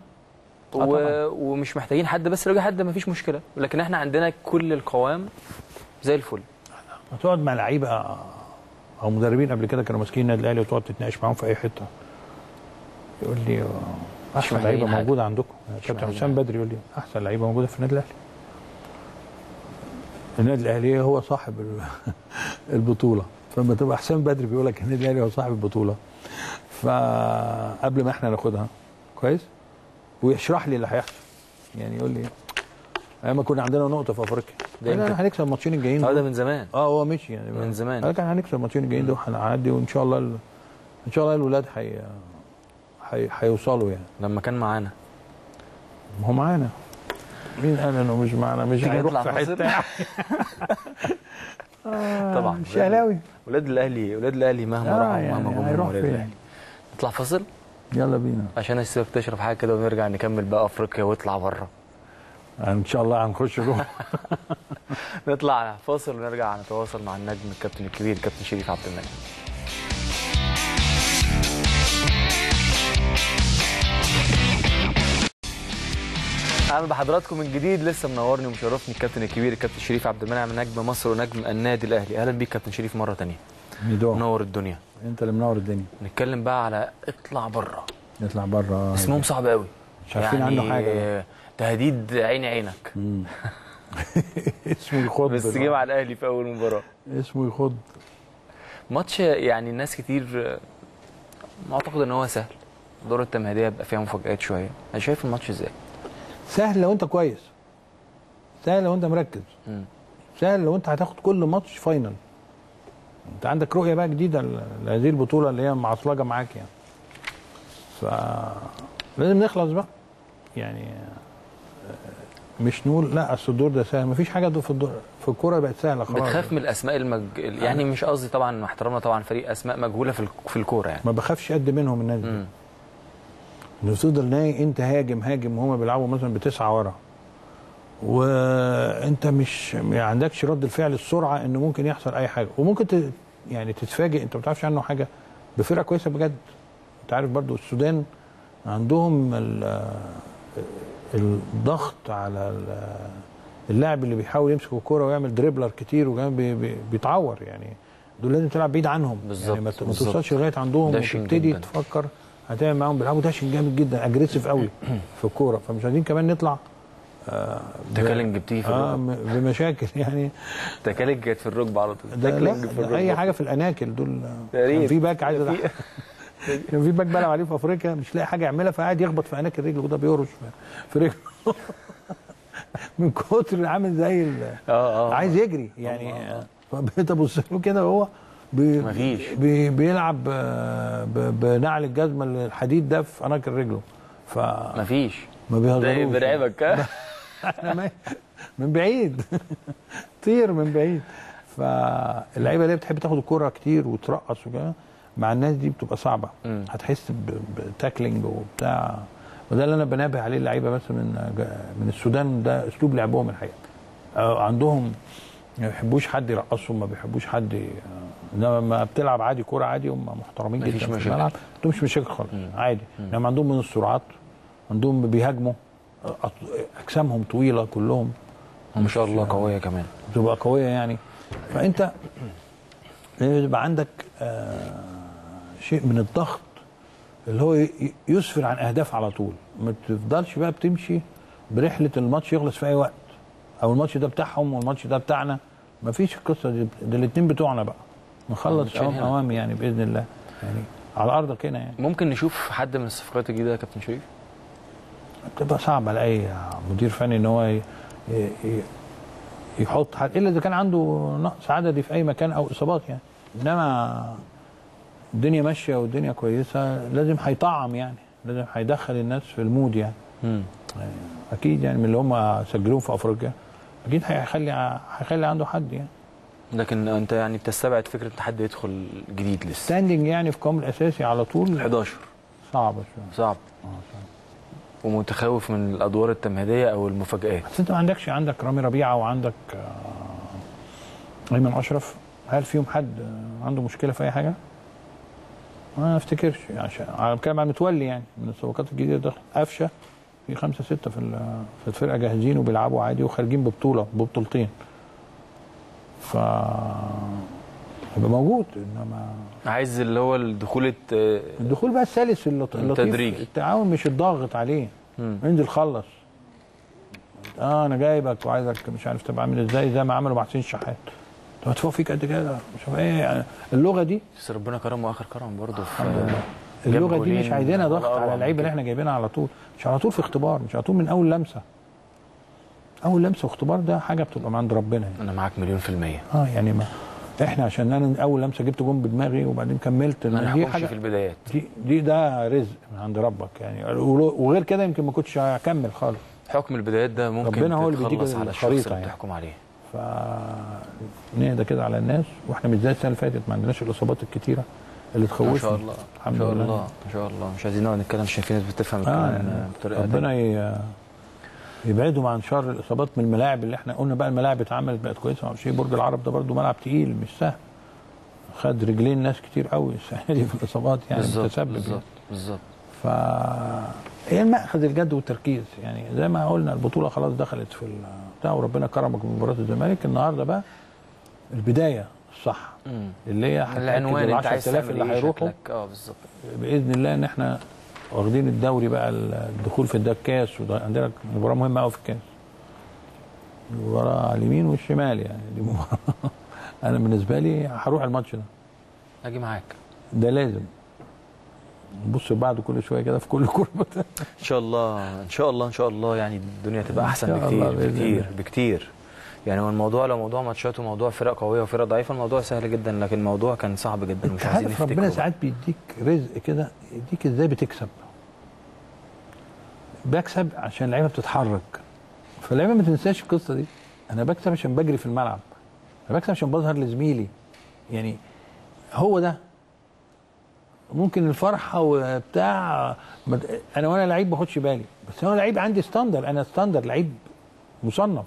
ومش محتاجين حد، بس لو جه حد ما فيش مشكله، لكن احنا عندنا كل القوام زي الفل. هتقعد مع لعيبه او مدربين قبل كده كانوا ماسكين النادي الاهلي وتقعد تتناقش معاهم في اي حته، يقول لي احسن لعيبه موجوده عندكم. كابتن حسام بدري يقول لي احسن لعيبه موجوده في النادي الاهلي. النادي الاهلي هو صاحب البطوله، فلما تبقى حسام بدري بيقول لك النادي الاهلي هو صاحب البطوله، فقبل ما احنا ناخدها كويس ويشرح لي اللي هيحصل يعني. يقول لي ايام ما كنا عندنا نقطه في افريقيا احنا هنكسب الماتشين الجايين ده من زمان. هو مشي يعني من زمان. كان هنكسب الماتشين الجايين دول وهنعدي، وان شاء الله ان شاء الله الولاد هيوصلوا يعني. لما كان معانا ما هو معانا مين قال انه مش معنا؟ مش تيجي هنروح نطلع في فاصل؟ حته طبعا مش اهلاوي. ولاد الاهلي مهما راحوا يعني ومهما جم هيروح ولاد فين؟ الاهلي. نطلع فاصل يلا بينا عشان اسيبك تشرب حاجه كده ونرجع نكمل بقى افريقيا واطلع بره. ان شاء الله هنخش جوه. نطلع فاصل ونرجع نتواصل مع النجم الكابتن الكبير كابتن شريف عبد المنعم. اهلا بحضراتكم من جديد. لسه منورني ومشرفني الكابتن الكبير الكابتن شريف عبد المنعم نجم مصر ونجم النادي الاهلي. اهلا بيك كابتن شريف مره ثانيه. منور الدنيا. انت اللي منور الدنيا. نتكلم بقى على اطلع بره. نطلع بره. اسمهم صعب قوي. مش عارفين يعني عنه حاجه. تهديد عينك. اسمه يخض. بس جه مع الاهلي في اول مباراه. اسمه يخض. ماتش يعني الناس كتير معتقد ان هو سهل. دور التمهيديه بيبقى فيها مفاجآت شويه. انا شايف الماتش ازاي؟ سهل لو انت كويس، سهل لو انت مركز، سهل لو انت هتاخد كل ماتش فاينل. انت عندك رؤيه بقى جديده لهذه البطوله اللي هي معصلجه معاك يعني. فلازم نخلص بقى يعني. مش نقول لا اصل الدور ده سهل. مفيش حاجه في الكوره بقت سهله خلاص. بتخاف من الاسماء يعني مش قصدي طبعا مع احترامنا طبعا فريق اسماء مجهوله في الكوره يعني. ما بخافش قد منهم الناس دي. انه تفضل ناي انت هاجم وهم بيلعبوا مثلا بتسعه ورا، وانت مش ما عندكش رد الفعل السرعه انه ممكن يحصل اي حاجه، وممكن يعني تتفاجئ انت ما بتعرفش عنه حاجه بفرقه كويسه بجد. انت عارف برضو السودان عندهم الضغط على اللاعب اللي بيحاول يمسك الكوره ويعمل دريبلر كتير وكمان بيتعور يعني. دول لازم تلعب بعيد عنهم. بالظبط يعني ما توصلش لغايه عندهم وتبتدي تفكر هتعمل معاهم. بيلعبوا داشن جامد جدا، اجريسيف قوي في الكوره. فمش عايزين كمان نطلع تكالنج بتيجي في الركبه بمشاكل يعني. تكالنج كانت في الركبه على طول. تكالنج في الركبه. اي حاجه في الاناكل دول. كان في باك عايز كان في باك بلعب عليه في افريقيا مش لاقي حاجه يعملها فقاعد يخبط في اناكل رجله وده بيهرش في رجله من كتر عامل زي عايز يجري يعني. فبقيت ابص له كده وهو مفيش بيلعب بنعل الجزمه الحديد ده في اناكل رجله. مفيش ما بيهزروش. برعبك من بعيد طير من بعيد. فاللعيبه اللي بتحب تاخد الكوره كتير وترقص وكده مع الناس دي بتبقى صعبه. هتحس بتاكلينج وبتاع. وده اللي انا بنابه عليه اللعيبه بس من السودان. ده اسلوب لعبهم الحقيقه. عندهم ما بيحبوش حد يرقصهم، ما بيحبوش حد لما بتلعب عادي كوره عادي هم محترمين جدا في الملعب. ما عندهمش مشاكل خالص عادي. لما عندهم من السرعات عندهم بيهاجموا اجسامهم طويله كلهم ما شاء الله قويه كمان بتبقى قويه يعني. فانت يبقى عندك شيء من الضغط اللي هو يسفر عن اهداف على طول. ما تفضلش بقى بتمشي برحله الماتش يخلص في اي وقت او الماتش ده بتاعهم والماتش ده بتاعنا. ما فيش القصه دي. ده الاثنين بتوعنا بقى نخلص اوام يعني باذن الله يعني على ارضك هنا يعني. ممكن نشوف حد من الصفقات الجديده يا كابتن شريف؟ بتبقى صعب على اي مدير فني ان هو يحط حد الا اذا كان عنده نقص عددي في اي مكان او اصابات يعني. انما الدنيا ماشيه والدنيا كويسه لازم هيطعم يعني. لازم هيدخل الناس في المود يعني. اكيد يعني من اللي هم سجلوهم في افريقيا اكيد هيخلي عنده حد يعني. لكن انت يعني بتستبعد فكره ان حد يدخل جديد لسه ستاندنج يعني في قائمه الاساسي على طول 11 صعبه شويه. صعب. ومتخوف من الادوار التمهيديه او المفاجآت. بس انت ما عندك رامي ربيعه وعندك ايمن اشرف. هل فيهم حد عنده مشكله في اي حاجه؟ ما افتكرش عشان انا بتكلم عن متولي يعني من الصفقات الجديده. دخل قفشه في 5 6 في الفرقه جاهزين وبيلعبوا عادي وخارجين ببطولتين. ف هيبقى موجود. انما عايز اللي هو الدخول بقى السلس اللطيف. التعاون مش الضاغط عليه. انزل خلص. انا جايبك وعايزك مش عارف تبقى عامل ازاي زي ما عملوا مع حسين الشحات. طب هتفوق فيك قد كده مش عارف ايه يعني. اللغه دي بس ربنا كرمه واخر كرم برضه اللغه دي مش عايزينها ضغط على اللعيبه اللي احنا جايبينها على طول. مش على طول في اختبار. مش على طول من اول لمسه. اول لمسه واختبار ده حاجه بتبقى من عند ربنا يعني. انا معاك 100%. يعني ما احنا عشان انا اول لمسه جبت جون بدماغي وبعدين كملت. دي حاجه في البدايات. دي ده رزق من عند ربك يعني. وغير كده يمكن ما كنتش هكمل خالص. حكم البدايات ده ممكن ربنا هو اللي بيديك تتخلص على الشخص الخريطة اللي يعني. بتحكم عليه. نهدى كده على الناس، واحنا مش زي السنه اللي فاتت، ما عندناش الاصابات الكتيره اللي تخوفنا. ما شاء الله الحمد ما شاء لله. الله ما شاء الله. مش عايزين نقعد نتكلم عشان في ناس بتفهم الكلام بطريقه ربنا يبعدهم عن شر الاصابات من الملاعب اللي احنا قلنا بقى. الملاعب اتعملت بقت كويسه، ما برج العرب ده برده ملعب تقيل مش سهل، خد رجلين ناس كتير قوي السنه دي في الاصابات يعني، متسبب بالظبط بالظبط. هي المأخذ الجد والتركيز يعني. زي ما قلنا البطوله خلاص دخلت في بتاع، وربنا كرمك بمباراه الزمالك النهارده بقى البدايه الصح اللي هي العنوان اللي انت عايز 10,000 اللي هيروحوا بالظبط باذن الله، ان احنا واخدين الدوري بقى، الدخول في الكاس، وعندنا مباراه مهمه قوي في الكاس، مباراه على اليمين والشمال يعني. دي مباراه انا بالنسبه لي هروح الماتش ده، اجي معاك، ده لازم نبص بعد كل شويه كده في كل كوره. ان شاء الله ان شاء الله ان شاء الله يعني الدنيا تبقى احسن بكتير بكتير بكتير. يعني هو الموضوع لو موضوع ماتشات وموضوع فرق قويه وفرق ضعيفه الموضوع سهل جدا، لكن الموضوع كان صعب جدا ومش عايزين نفتكره. ربنا ساعات بيديك رزق كده، يديك ازاي بتكسب. بكسب عشان اللعيبه بتتحرك، فاللعيبه ما تنساش القصه دي. انا بكسب عشان بجري في الملعب، انا بكسب عشان بظهر لزميلي يعني. هو ده ممكن الفرحه وبتاع، انا وانا لعيب ما باخدش بالي، بس انا لعيب عندي ستاندر، انا ستاندر لعيب مصنف،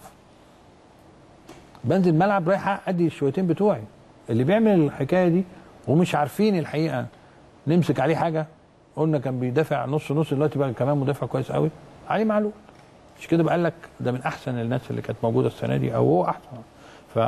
بنزل الملعب رايح ادي الشويتين بتوعي. اللي بيعمل الحكايه دي ومش عارفين الحقيقه نمسك عليه حاجه. قلنا كان بيدافع نص نص، دلوقتي بقى كمان مدافع كويس قوي، علي معلول. مش كده بقى لك ده من احسن الناس اللي كانت موجوده السنه دي، او هو احسن. ف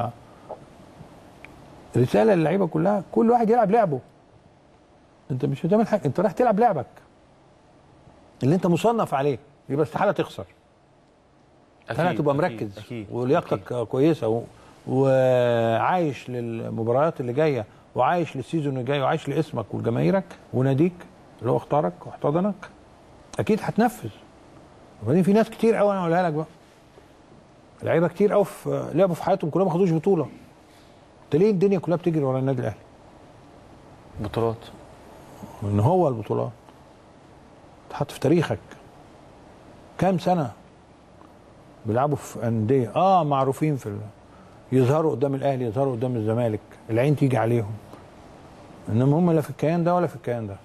رساله للعيبه كلها، كل واحد يلعب لعبه. انت مش هتعمل حاجه، انت رايح تلعب لعبك اللي انت مصنف عليه، يبقى استحاله تخسر. اكيد تبقى مركز ولياقتك كويسه وعايش للمباريات اللي جايه، وعايش للسيزون اللي جاي، وعايش لاسمك ولجماهيرك وناديك اللي هو اختارك واحتضنك. اكيد هتنفذ. وبعدين في ناس كتير قوي، انا اقولها لك بقى، لعيبه كتير قوي لعبوا في حياتهم كلهم ما خدوش بطوله. انت ليه الدنيا كلها بتجري ورا النادي الاهلي؟ بطولات، ان هو البطولات تحط في تاريخك. كام سنه بيلعبوا في انديه معروفين في يظهروا قدام الاهلي، يظهروا قدام الزمالك، العين تيجي عليهم، انما هم لا في الكيان ده ولا في الكيان ده.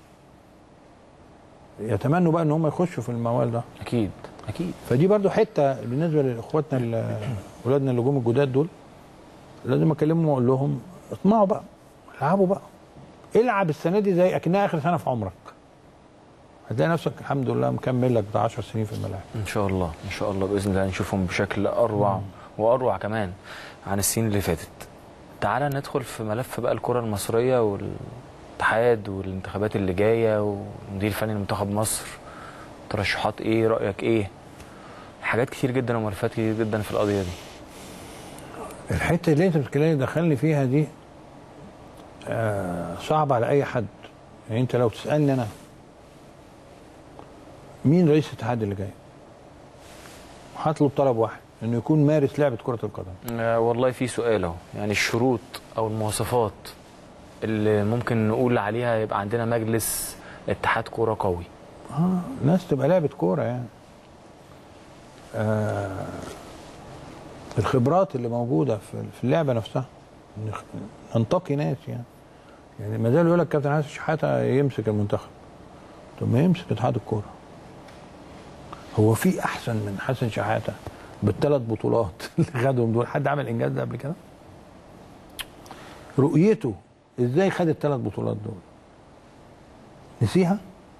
يتمنوا بقى ان هم يخشوا في الموال ده. اكيد اكيد. فدي برضو حته بالنسبه لاخواتنا اولادنا اللي جم الجداد دول، لازم اكلمهم واقول لهم اطمعوا بقى، العبوا بقى، العب السنه دي زي اكنها اخر سنه في عمرك، هتلاقي نفسك الحمد لله مكمل لك بتاع 10 سنين في الملاعب. ان شاء الله ان شاء الله باذن الله نشوفهم بشكل اروع واروع كمان عن السنين اللي فاتت. تعالى ندخل في ملف بقى الكره المصريه والاتحاد والانتخابات اللي جايه والمدير الفني لمنتخب مصر، ترشحات ايه، رايك ايه؟ حاجات كتير جدا وملفات كتير جدا في القضيه دي. الحته اللي انت بتتكلمي دخلني فيها دي صعب على اي حد. يعني انت لو تسالني انا مين رئيس الاتحاد اللي جاي، هطلب طلب واحد، انه يكون مارس لعبه كره القدم. والله في سؤال اهو، يعني الشروط او المواصفات اللي ممكن نقول عليها يبقى عندنا مجلس اتحاد كوره قوي. ناس تبقى لعبه كوره يعني. الخبرات اللي موجوده في اللعبه نفسها، ننتقي ناس يعني ما زال يقول لك كابتن حسن شحاته يمسك المنتخب. طب ما يمسك اتحاد الكوره. هو في احسن من حسن شحاته بالثلاث بطولات اللي خدهم دول؟ حد عمل انجاز ده قبل كده؟ رؤيته ازاي خد الثلاث بطولات دول؟ نسيها؟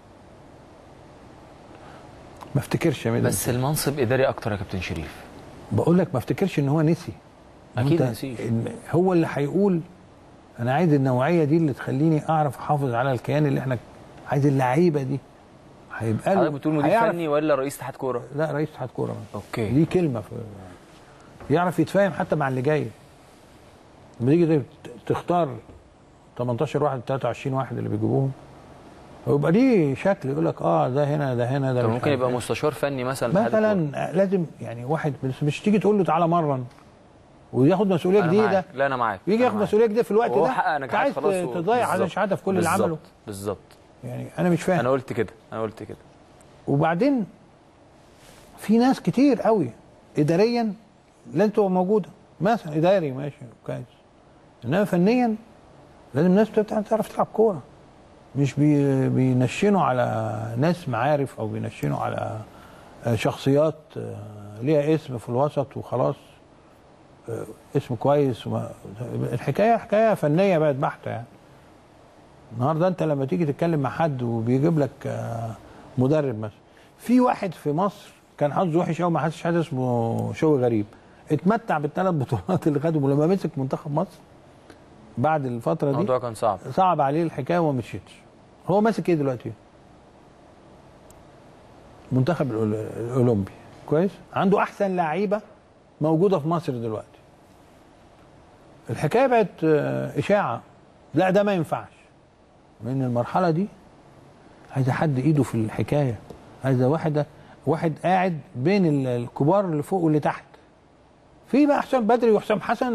ما افتكرش. بس المنصب اداري اكتر يا كابتن شريف. بقول لك ما افتكرش ان هو نسي. اكيد نسيش. هو اللي هيقول انا عايز النوعيه دي اللي تخليني اعرف احافظ على الكيان اللي احنا عايز. اللعيبه دي هيبقى له. حضرتك بتقول مدير فني ولا رئيس اتحاد كوره؟ لا رئيس اتحاد كوره. اوكي. ليه كلمه يعرف يتفاهم حتى مع اللي جاي. لما تيجي تختار 18 واحد 23 واحد اللي بيجيبوهم، ويبقى ليه شكل يقول لك ده هنا ده هنا ده. ممكن يبقى مستشار فني مثلا لازم يعني واحد مش تيجي تقول له تعالى مرن وياخد مسؤوليه جديده. لا انا معاك. يجي ياخد مسؤوليه جديده في الوقت ده. عايز تضيع على شهاده في كل اللي عمله. بالظبط. يعني انا مش فاهم. انا قلت كده. وبعدين في ناس كتير قوي اداريا لازم تبقى موجوده، مثلا اداري ماشي كويس، انما فنيا لازم الناس تعرف تلعب كوره، مش بينشنوا على ناس معارف او بينشنوا على شخصيات ليها اسم في الوسط وخلاص، اسم كويس الحكايه حكايه فنيه بقت بحته يعني. النهارده انت لما تيجي تتكلم مع حد وبيجيب لك مدرب مثلا، في واحد في مصر كان حظه وحش قوي، ما حدش حد اسمه شوقي غريب، اتمتع بالثلاث بطولات اللي خدهم، ولما مسك منتخب مصر بعد الفتره دي الموضوع كان صعب عليه الحكايه وما مشيتش. هو ماسك ايه دلوقتي؟ منتخب الاولمبي كويس، عنده احسن لعيبه موجوده في مصر دلوقتي. الحكايه بقت اشاعه، لا ده ما ينفعش، لان المرحله دي عايزه حد ايده في الحكايه، عايزه واحد قاعد بين الكبار اللي فوق واللي تحت. في بقى حسام بدري وحسام حسن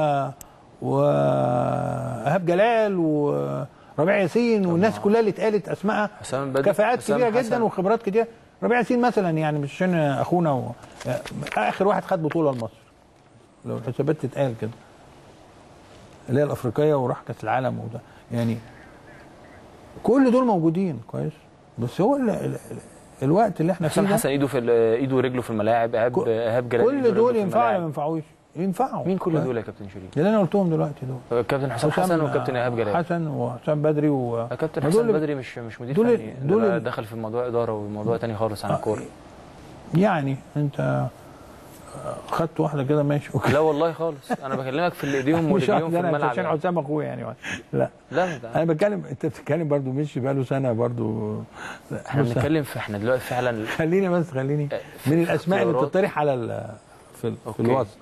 وإيهاب جلال وربيع ياسين والناس كلها اللي اتقالت اسمائها كفاءات كبيره جدا وخبرات كتير. ربيع ياسين مثلا يعني مش عشان اخونا اخر واحد خد بطوله لمصر لو الحسابات تتقال كده، اللي هي الافريقيه وراح كاس العالم وده يعني، كل دول موجودين كويس. بس هو الوقت اللي احنا فيه حسام حسن ايده ورجله في الملاعب، ايهاب جلال كل دول ينفعوا ولا ما ينفعوش؟ ينفعوا. مين كل دول يا كابتن شريف؟ اللي انا قلتهم دلوقتي دول، الكابتن حسام حسن والكابتن ايهاب جلال، حسن وحسام بدري الكابتن حسام بدري مش مدير فني، دول دخل في موضوع اداره وموضوع تاني خالص عن الكوره. يعني انت خدت واحده كده ماشي لا والله خالص، انا بكلمك في اللي ايديهم ورجليهم في الملعب عشان حسام اخويا يعني. لا انا بتكلم، انت بتتكلم برضو مش بقاله سنه برضو، احنا بنتكلم في احنا دلوقتي فعلا. خليني من الاسماء اللي بتطرح على في الوسط.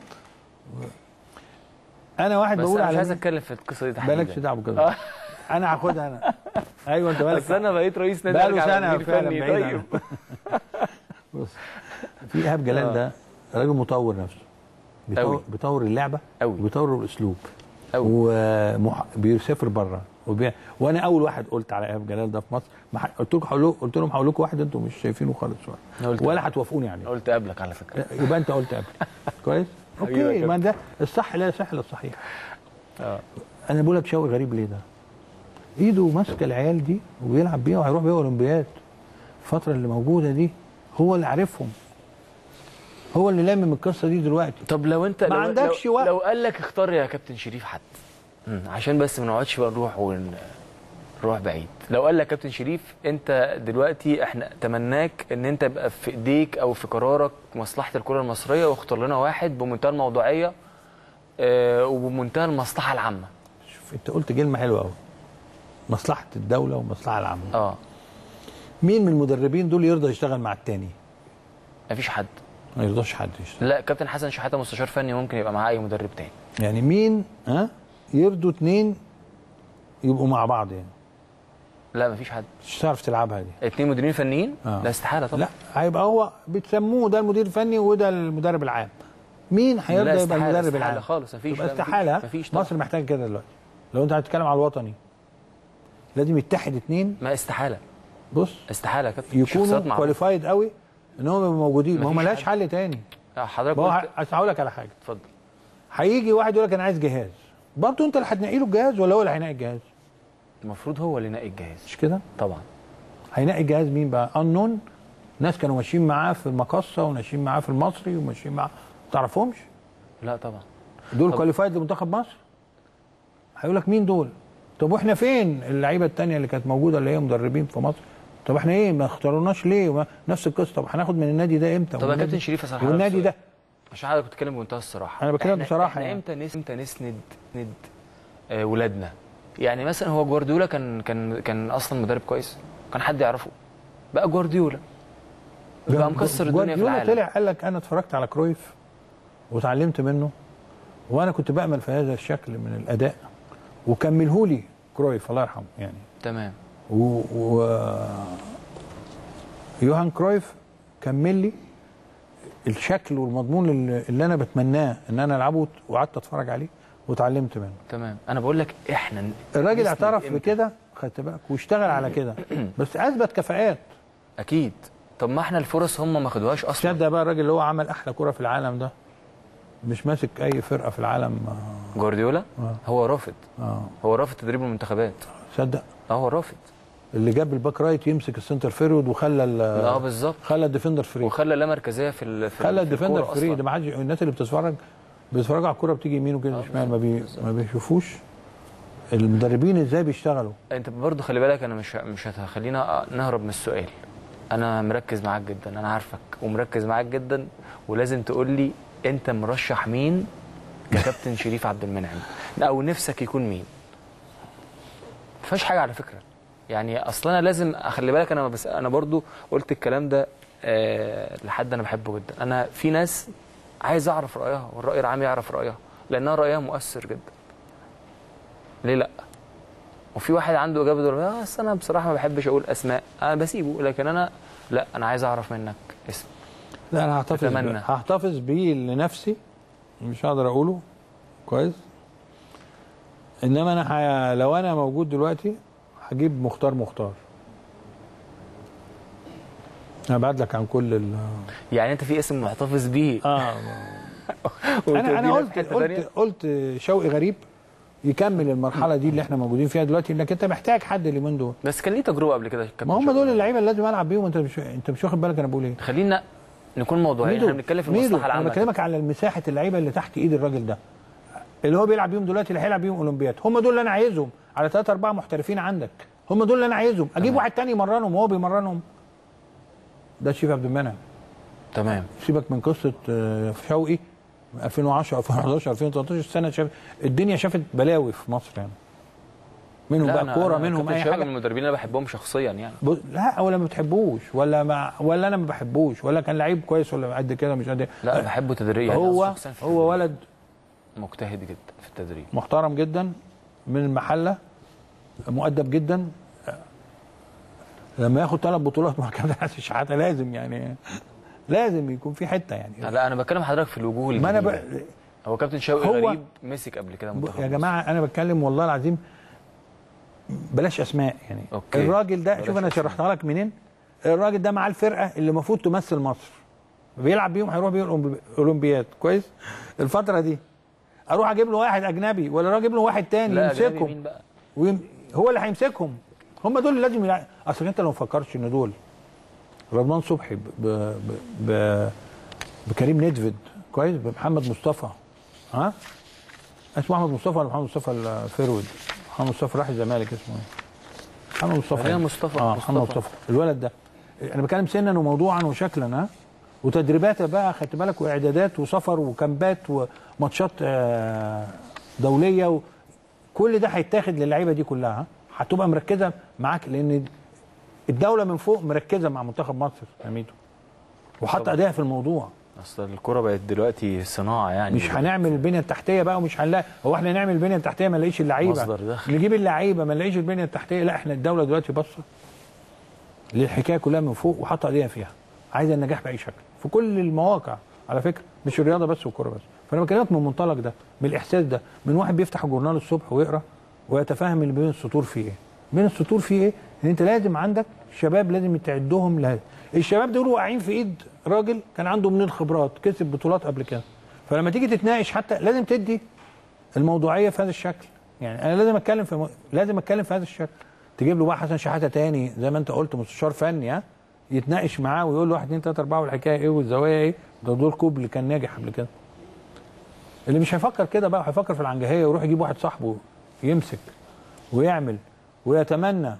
انا واحد بقول على، مش عايز اتكلم في القصه دي تحديدا، مالكش دعوه بكده. انا هاخدها انا. ايوه انت بالك، بس انا بقيت رئيس نادي بقاله سنه فعلا بعيد. بص، في ايهاب جلال ده راجل مطور نفسه، بيطور اللعبه وبيطور الاسلوب وبيسافر بره وانا اول واحد قلت على ايهاب جلال ده في مصر. قلت لهم هقول لكم واحد انتم مش شايفينه خالص ولا هتوافقوني عليه. قلت قبلك على فكره. يبقى انت قلت قبلك كويس. اوكي، ما ده الصح لا يصح الا الصحيح. انا بقول لك شوقي غريب ليه ده؟ ايده ماسكه العيال دي وبيلعب بيها وهيروح بيها اولمبياد. الفتره اللي موجوده دي هو اللي عارفهم، هو اللي لامم القصه دي دلوقتي. طب لو انت ما عندكش وقت، لو قال لك اختار يا كابتن شريف حد، عشان بس ما نقعدش بقى نروح بعيد. لو قال لك كابتن شريف انت دلوقتي احنا تمناك ان انت يبقى في ايديك او في قرارك مصلحه الكره المصريه، واختار لنا واحد بمنتهى الموضوعيه وبمنتهى المصلحه العامه. شوف انت قلت كلمه حلوه قوي، مصلحه الدوله والمصلحه العامه. مين من المدربين دول يرضى يشتغل مع التاني؟ مفيش حد ما يرضاش حد يشتغل. لا، كابتن حسن شحاته مستشار فني ممكن يبقى معاه اي مدرب تاني. يعني مين يرضوا اتنين يبقوا مع بعض يعني؟ لا مفيش حد. مش هتعرف تلعبها دي. اتنين مديرين فنيين؟ لا استحاله طبعا. لا، هيبقى هو بتسموه ده المدير الفني وده المدرب العام. مين هيرضى يبقى المدرب العام؟ لا خالص مفيش. استحاله. مصر محتاجه كده دلوقتي. لو انت هتتكلم على الوطني لازم يتحد اتنين. ما استحاله. بص، استحاله يا كابتن. يكونوا كواليفايد قوي ان هم يبقوا موجودين. ما هو ملهاش حل تاني. حضرتك هقول لك على حاجه. اتفضل. هيجي واحد يقول لك انا عايز جهاز، برضه انت اللي هتنقي له الجهاز ولا هو اللي هينقي الجهاز؟ المفروض هو اللي ينقي الجهاز. مش كده؟ طبعا. هينقي الجهاز مين بقى؟ انون، ناس كانوا ماشيين معاه في المقصه وماشيين معاه في المصري وماشيين معاه، ما تعرفهمش؟ لا طبعا. دول كواليفايد لمنتخب مصر؟ هيقول لك مين دول؟ طب واحنا فين اللعيبه الثانيه اللي كانت موجوده اللي هي مدربين في مصر؟ طب احنا ايه ما اختاروناش ليه؟ نفس القصه. طب هناخد من النادي ده امتى؟ طب يا كابتن شريف صراحه والنادي ده عشان حضرتك بتتكلم بمنتهى الصراحه. انا بتكلم بصراحه. احنا امتى نسند ولادنا؟ يعني مثلا هو جوارديولا كان اصلا مدرب كويس، كان حد يعرفه، بقى جوارديولا بقى مكسر الدنيا في العالم. طلع قال لك انا اتفرجت على كرويف وتعلمت منه، وانا كنت بامل في هذا الشكل من الاداء، وكمله لي كرويف الله يرحمه يعني. تمام. يوهان كرويف كمل لي الشكل والمضمون اللي انا بتمناه ان انا العبه، وقعدت اتفرج عليه وتعلمت منه. تمام. انا بقول لك احنا الراجل اعترف بكده، خدت بالك، واشتغل على كده بس اثبت كفاءات. اكيد طب ما احنا الفرص هم ما خدوهاش اصلا. تصدق بقى الراجل اللي هو عمل احلى كرة في العالم ده مش ماسك اي فرقه في العالم. جوارديولا هو رافض. هو رافض تدريب المنتخبات. تصدق هو رافض. اللي جاب الباك رايت يمسك السنتر فيرود وخلى بالظبط، خلى الديفندر فري، وخلى لا مركزيه خلى الديفندر فري. ده ما حدش، الناس اللي بيتفرجوا على الكوره بتيجي يمين وكده شمال، ما بيشوفوش المدربين ازاي بيشتغلوا. انت برضو خلي بالك، انا مش هتخلينا نهرب من السؤال. انا مركز معاك جدا، انا عارفك ومركز معاك جدا، ولازم تقول لي انت مرشح مين ككابتن شريف عبد المنعم، او نفسك يكون مين؟ ما فيهاش حاجه على فكره يعني. اصلا انا لازم اخلي بالك، انا برضو قلت الكلام ده لحد انا بحبه جدا. انا في ناس عايز اعرف رايها، والراي العام يعرف رايها، لانها رايها مؤثر جدا. ليه لا؟ وفي واحد عنده اجابه دول، بس انا بصراحه ما بحبش اقول اسماء، انا بسيبه، لكن انا لا، انا عايز اعرف منك اسم. لا انا هحتفظ بيه لنفسي، مش هقدر اقوله كويس. انما انا لو انا موجود دلوقتي هجيب مختار. انا بعد لك عن كل يعني انت في اسم محتفظ بيه؟ انا قلت شوقي غريب يكمل المرحله دي اللي احنا موجودين فيها دلوقتي، انك انت محتاج حد اليومين دول. بس كان ليه تجربه قبل كده. ما هم دول اللعيبه اللي لازم العب بيهم. انت مش واخد بالك انا بقول ايه؟ خلينا نكون موضوعيين، احنا بنتكلم في المصلحه العامه. انا بكلمك على مساحه اللعيبه اللي تحت ايد الراجل ده، اللي هو بيلعب بيهم دلوقتي، اللي هيلعب بيهم اولمبياد. هم دول اللي انا عايزهم على 3 4 محترفين عندك. هم دول اللي انا عايزهم. اجيب واحد تاني يمرنهم وهو بيمرنهم؟ ده شريف عبد المنعم. تمام. سيبك من قصه شوقي 2010 2011 2013 سنه. الدنيا شافت بلاوي في مصر يعني، منهم بقى الكوره، منهم اي حاجه. من المدربين اللي بحبهم شخصيا يعني. لا ولا ما بتحبوش ولا انا ما بحبوش، ولا كان لعيب كويس ولا قد كده مش قد. لا بحبه تدريبيا. هو ولد مجتهد جدا في التدريب، محترم جدا، من المحله، مؤدب جدا. لما ياخد 3 بطولات مع كابتن حسن شحاته لازم يكون في حته يعني. لا انا بتكلم حضرتك في الوجوه اللي هو كابتن شوقي غريب مسك قبل كده منتخب يا جماعه. انا بتكلم والله العظيم، بلاش اسماء يعني. أوكي. الراجل ده شوف انا شرحتها لك منين. الراجل ده معاه الفرقه اللي المفروض تمثل مصر، بيلعب بيهم، هيروح بيهم الاولمبياد كويس. الفتره دي اروح اجيب له واحد اجنبي ولا اروح اجيب له واحد تاني يمسكهم؟ مين بقى؟ هو اللي هيمسكهم. هم دول اللي لازم يلعب. اصل انت لو ما فكرتش ان دول رضوان صبحي بكريم ندفد كويس، بمحمد مصطفى، اسمه احمد مصطفى ولا محمد مصطفى الفيرود؟ محمد مصطفى راح الزمالك. اسمه ايه؟ محمد مصطفى. محمد مصطفى. الولد ده انا بتكلم سنا وموضوعا وشكلا، وتدريبات بقى خدت بالك، واعدادات وسفر وكامبات وماتشات دوليه كل ده هيتاخد للعيبه دي كلها. هتبقى مركزه معاك، لان الدوله من فوق مركزه مع منتخب مصر يا ميدو، وحاطه ايديها في الموضوع. اصل الكوره بقت دلوقتي صناعه يعني. مش هنعمل البنيه التحتيه بقى ومش هنلاقي. هو احنا نعمل البنيه التحتيه ما نلاقيش اللعيبه، مصدر دخل. نجيب اللعيبه ما نلاقيش البنيه التحتيه. لا احنا الدوله دلوقتي باصه للحكايه كلها من فوق وحاطه ايديها فيها، عايزه النجاح باي شكل في كل المواقع على فكره، مش الرياضه بس والكوره بس. فانا بكلمك من المنطلق ده، من الاحساس ده، من واحد بيفتح الجورنال الصبح ويقرا ويتفهم اللي بين السطور فيه ايه. بين السطور فيه ايه؟ ان انت لازم عندك شباب لازم تعدهم لهذا. الشباب دول واقعين في ايد راجل كان عنده من الخبرات، كسب بطولات قبل كده. فلما تيجي تتناقش حتى لازم تدي الموضوعيه في هذا الشكل. يعني انا لازم اتكلم في هذا الشكل. تجيب له بقى حسن شحاته تاني زي ما انت قلت مستشار فني، يتناقش معاه ويقول له 1 2 3 4 والحكايه ايه والزوايا ايه. ده دول كوب اللي كان ناجح قبل كده. اللي مش هيفكر كده بقى هيفكر في العنجهيه ويروح يجيب واحد صاحبه يمسك ويعمل ويتمنى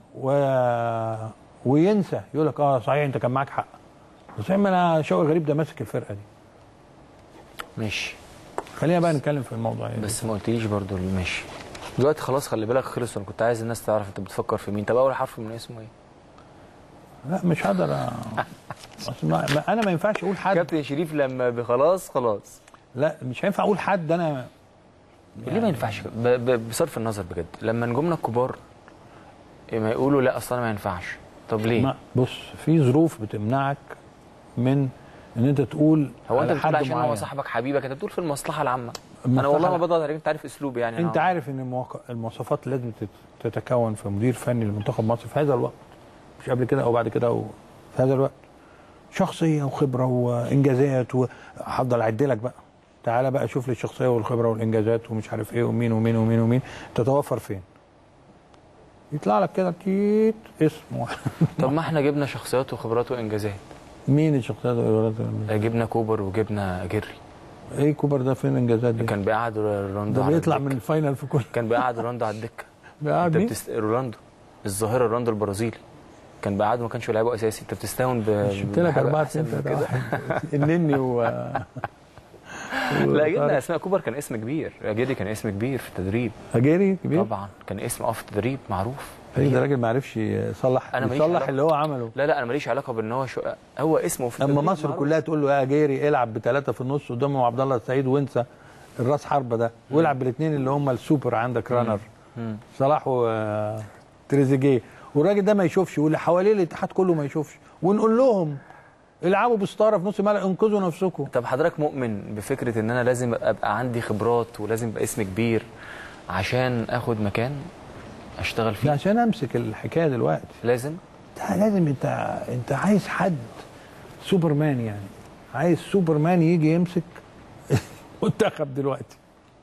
وينسى، يقول لك صحيح انت كان معاك حق. صحيح، ما انا شوقي غريب ده ماسك الفرقه دي. ماشي، خلينا بقى نتكلم في الموضوع يعني. بس ما قلتليش برضو ماشي دلوقتي خلاص، خلي بالك خلص. وانا كنت عايز الناس تعرف انت بتفكر في مين. طب اول حرف من اسمه ايه؟ لا مش هقدر انا ما ينفعش اقول حد. كابتن شريف لما خلاص لا مش هينفع اقول حد. انا يعني ليه ما ينفعش بصرف النظر بجد لما نجومنا الكبار ما يقولوا لا اصلا ما ينفعش؟ طب ليه؟ بص، في ظروف بتمنعك من ان انت تقول. هو انت بتقول عشان هو صاحبك حبيبك؟ انت بتقول في المصلحه العامه. انا والله ما بضغط عليك، انت عارف اسلوبي يعني. انت عارف ان المواصفات لازم تتكون في مدير فني لمنتخب مصر في هذا الوقت، مش قبل كده او بعد كده او في هذا الوقت. شخصيه وخبره وانجازات، وهفضل اعد لك بقى. تعالى بقى شوف لي الشخصيه والخبره والانجازات ومش عارف ايه ومين ومين ومين ومين تتوفر فين. يطلع لك كده تيت اسم واحد. طب ما احنا جبنا شخصيات وخبرات وانجازات. مين الشخصيات والخبرات؟ جبنا كوبر وجبنا جري. ايه كوبر ده؟ فين الانجازات دي؟ كان بيقعد رونالدو ده بيطلع من الفاينل في كل. كان بيقعد رونالدو على الدكه. بيقعد مين؟ رونالدو الظاهره، رونالدو البرازيلي كان بيقعد، ما كانش لاعبه اساسي. انت بتستهون شفت لك 4 2 3 النني لا جبنا اسماء. كوبر كان اسم كبير، اجيري كان اسم كبير في التدريب. اجيري كبير طبعا كان اسم في التدريب معروف. ده راجل ما عرفش يصلح اللي هو عمله. لا انا ماليش علاقه بان هو اسمه في التدريب. اما مصر معروف. كلها تقول له يا اجيري العب ب3 في النص قدامهم عبد الله السعيد وانسى الراس حربه ده، والعب بالاثنين اللي هم السوبر عندك رانر صلاح وتريزيجيه، والراجل ده ما يشوفش، واللي حواليه الاتحاد كله ما يشوفش، ونقول لهم العبوا بستاره في نص الملعب انقذوا نفسكم. طب حضرتك مؤمن بفكره ان انا لازم ابقى عندي خبرات ولازم يبقى اسم كبير عشان اخد مكان اشتغل فيه؟ عشان امسك الحكايه دلوقتي لازم انت عايز حد سوبرمان، يعني عايز سوبرمان يجي يمسك منتخب دلوقتي.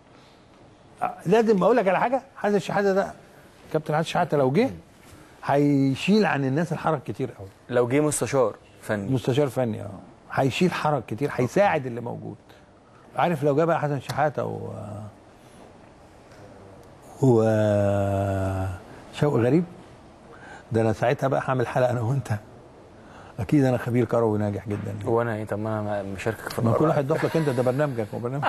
لازم اقول لك على حاجه، حسن شحاته ده كابتن حسن شحاته لو جه هيشيل عن الناس الحرج كتير قوي. لو جه مستشار فني هيشيل حرج كتير، هيساعد اللي موجود. عارف لو جه بقى حسن شحاته و شوقي غريب، ده انا ساعتها بقى هعمل حلقه انا وانت. اكيد انا خبير كروي ناجح جدا. وانا ايه؟ طب ما انا مشاركك في ما كل واحد ضاف لك انت، ده برنامجك وبرنامج.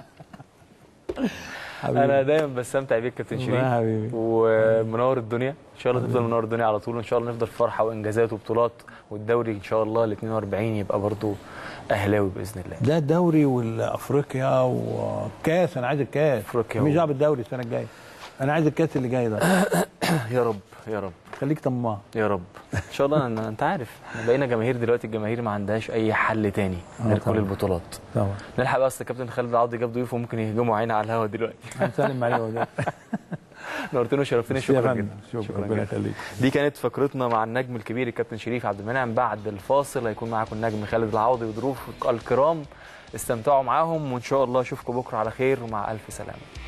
انا دايما بستمتع بيك كابتن شريف ومنور الدنيا. ان شاء الله تفضل منور الدنيا على طول، وان شاء الله نفضل في فرحه وانجازات وبطولات، والدوري ان شاء الله ال 42 يبقى برضو اهلاوي باذن الله. ده الدوري والافريقيا وكاس. انا عايز الكاس افريقيا مش دعوه بالدوري السنه الجايه، انا عايز الكاس اللي جاي ده. يا رب يا رب خليك طماع يا رب ان شاء الله. انت عارف احنا بقينا جماهير دلوقتي، الجماهير ما عندهاش اي حل تاني غير كل البطولات. طبعا نلحق بس الكابتن خالد العوضي جاب ضيوفه ممكن يهجموا علينا على الهوا دلوقتي. هنسلم عليه هو ده. نورتنا وشرفتنا، شكرا جدا. شكرا ربنا يخليك. دي كانت فقرتنا مع النجم الكبير الكابتن شريف عبد المنعم. بعد الفاصل هيكون معاكم النجم خالد العوضي وضيوفه الكرام. استمتعوا معاهم، وان شاء الله اشوفكم بكره على خير ومع الف سلامه.